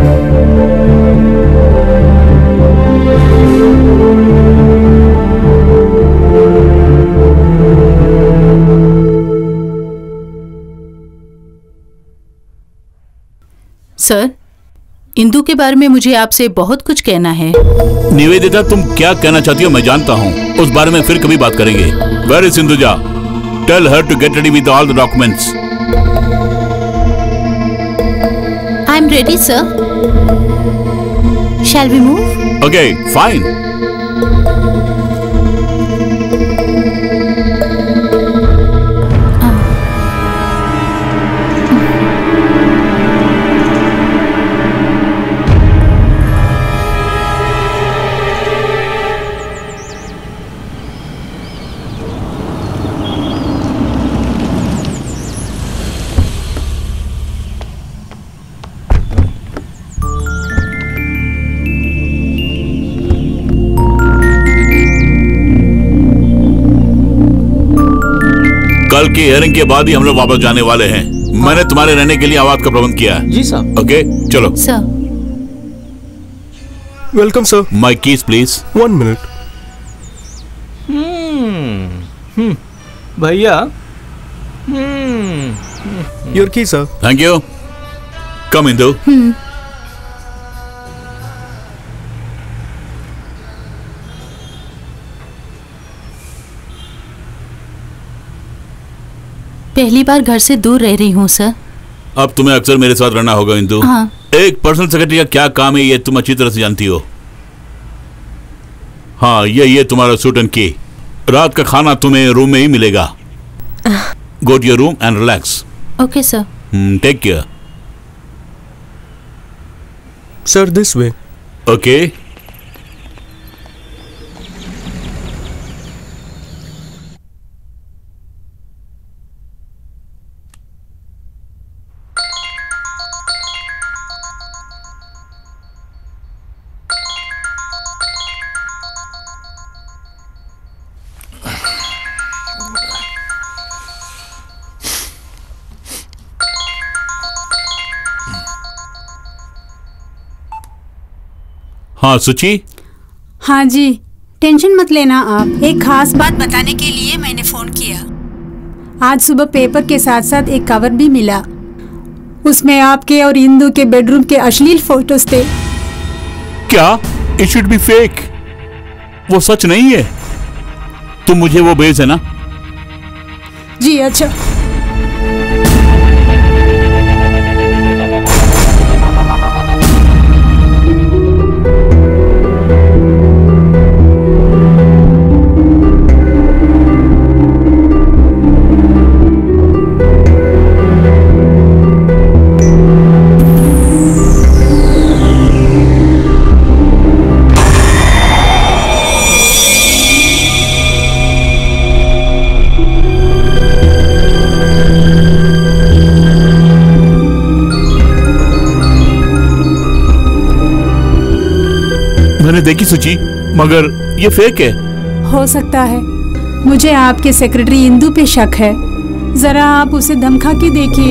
Speaker 13: Sir, Indu के बारे में मुझे आपसे बहुत कुछ कहना है।
Speaker 11: निवेदिता, तुम क्या कहना चाहती हो मैं जानता हूँ। उस बारे में फिर कभी बात करेंगे। Where is Sinduja? Tell her to get ready with all the documents.
Speaker 13: I'm ready, sir. Shall we move?
Speaker 11: Okay, fine. कल की हियरिंग के बाद ही हम लोग वापस जाने वाले हैं। मैंने तुम्हारे रहने के लिए आवाज का प्रबंध किया है।
Speaker 12: जी सर।
Speaker 11: ओके चलो।
Speaker 6: Sir.
Speaker 18: Welcome sir.
Speaker 11: My keys please.
Speaker 18: One minute.
Speaker 12: Hmm भैया। Hmm
Speaker 18: your key sir.
Speaker 11: Thank you. Come Indu.
Speaker 6: पहली बार घर से दूर रह रही हूँ सर।
Speaker 11: अब तुम्हें अक्सर मेरे साथ रहना होगा इंदु।
Speaker 6: हाँ।
Speaker 11: एक पर्सनल सेक्रेटरी का क्या काम है ये तुम अच्छी तरह से जानती हो। हाँ ये ये तुम्हारा सूट एंड की। रात का खाना तुम्हें रूम में ही मिलेगा। Go to your room and relax.
Speaker 6: Okay sir.
Speaker 11: Take care.
Speaker 18: Sir this way.
Speaker 11: Okay. हाँ सुची।
Speaker 14: हाँ जी, टेंशन मत लेना आप। एक खास बात बताने के लिए मैंने फोन किया। आज सुबह पेपर के साथ साथ एक कवर भी मिला। उसमें आपके और इंदु के बेडरूम के अश्लील फोटोज थे।
Speaker 11: क्या? It should be fake. वो सच नहीं है। तुम मुझे वो भेज है ना?
Speaker 14: जी अच्छा।
Speaker 11: मैंने देखी सुची, मगर ये फेक है।
Speaker 14: हो सकता है। मुझे आपके सेक्रेटरी इंदु पे शक है। जरा आप उसे धमका के देखिए।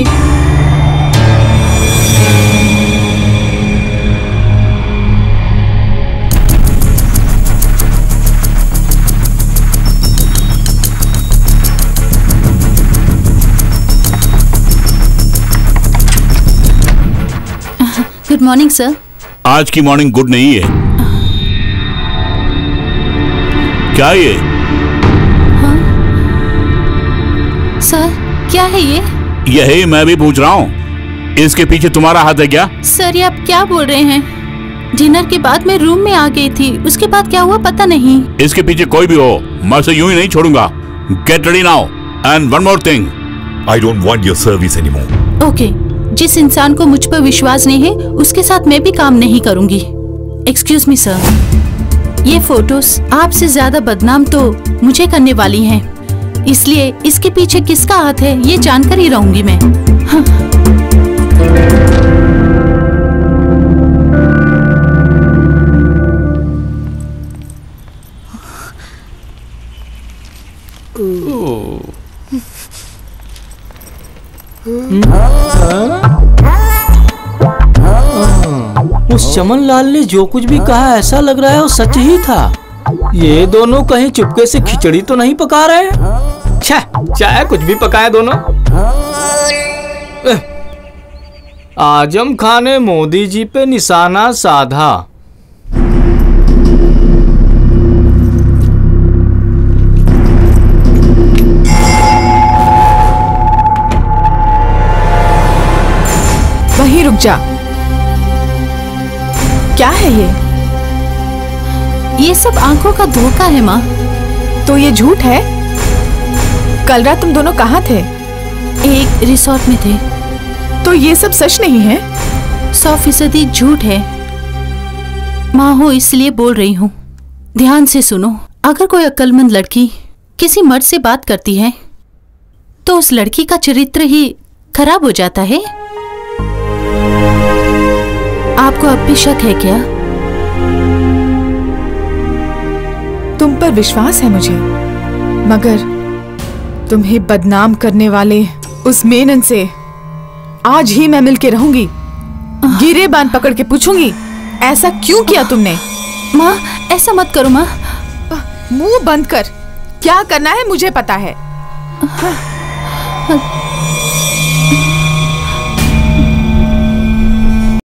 Speaker 6: Good morning sir.
Speaker 11: आज की मॉर्निंग गुड नहीं है। क्या ये?
Speaker 6: हाँ? सर क्या है ये?
Speaker 11: यही मैं भी पूछ रहा हूँ। इसके पीछे तुम्हारा हाथ है क्या?
Speaker 6: सर ये आप क्या बोल रहे हैं? डिनर के बाद मैं रूम में आ गई थी, उसके बाद क्या हुआ पता नहीं।
Speaker 11: इसके पीछे कोई भी हो, मैं उसे यूं ही नहीं छोड़ूंगा। Get ready now and one more thing,
Speaker 20: I don't want your service anymore.
Speaker 6: Okay, जिस इंसान को मुझ पर विश्वास नहीं है उसके साथ मैं भी काम नहीं करूंगी। एक्सक्यूज मी सर, ये फोटोज आपसे ज्यादा बदनाम तो मुझे करने वाली हैं, इसलिए इसके पीछे किसका हाथ है ये जानकर ही रहूंगी मैं। हाँ।
Speaker 12: उस चमन लाल ने जो कुछ भी कहा ऐसा लग रहा है वो सच ही था। ये दोनों कहीं चुपके से खिचड़ी तो नहीं पका रहे? छह, चाहे कुछ भी पकाए दोनों। आजम खान ने मोदी जी पे निशाना साधा।
Speaker 16: वहीं रुक जा। क्या है ये?
Speaker 6: ये सब आंखों का धोखा है माँ।
Speaker 16: तो ये झूठ है? कल रात तुम दोनों कहाँ थे?
Speaker 6: एक रिसोर्ट में थे।
Speaker 16: तो ये सब सच नहीं है?
Speaker 6: सौ फीसदी झूठ है। माँ हो इसलिए बोल रही हूँ, ध्यान से सुनो। अगर कोई अक्लमंद लड़की किसी मर्द से बात करती है तो उस लड़की का चरित्र ही खराब हो जाता है। आपको अब भी शक है क्या?
Speaker 16: तुम पर विश्वास है मुझे, मगर तुम्हें बदनाम करने वाले उस मेनन से आज ही मैं मिलके रहूंगी। गिरे बांध पकड़ के पूछूंगी ऐसा क्यों किया तुमने।
Speaker 13: माँ ऐसा मत करो माँ।
Speaker 16: मुंह बंद कर, क्या करना है मुझे पता है।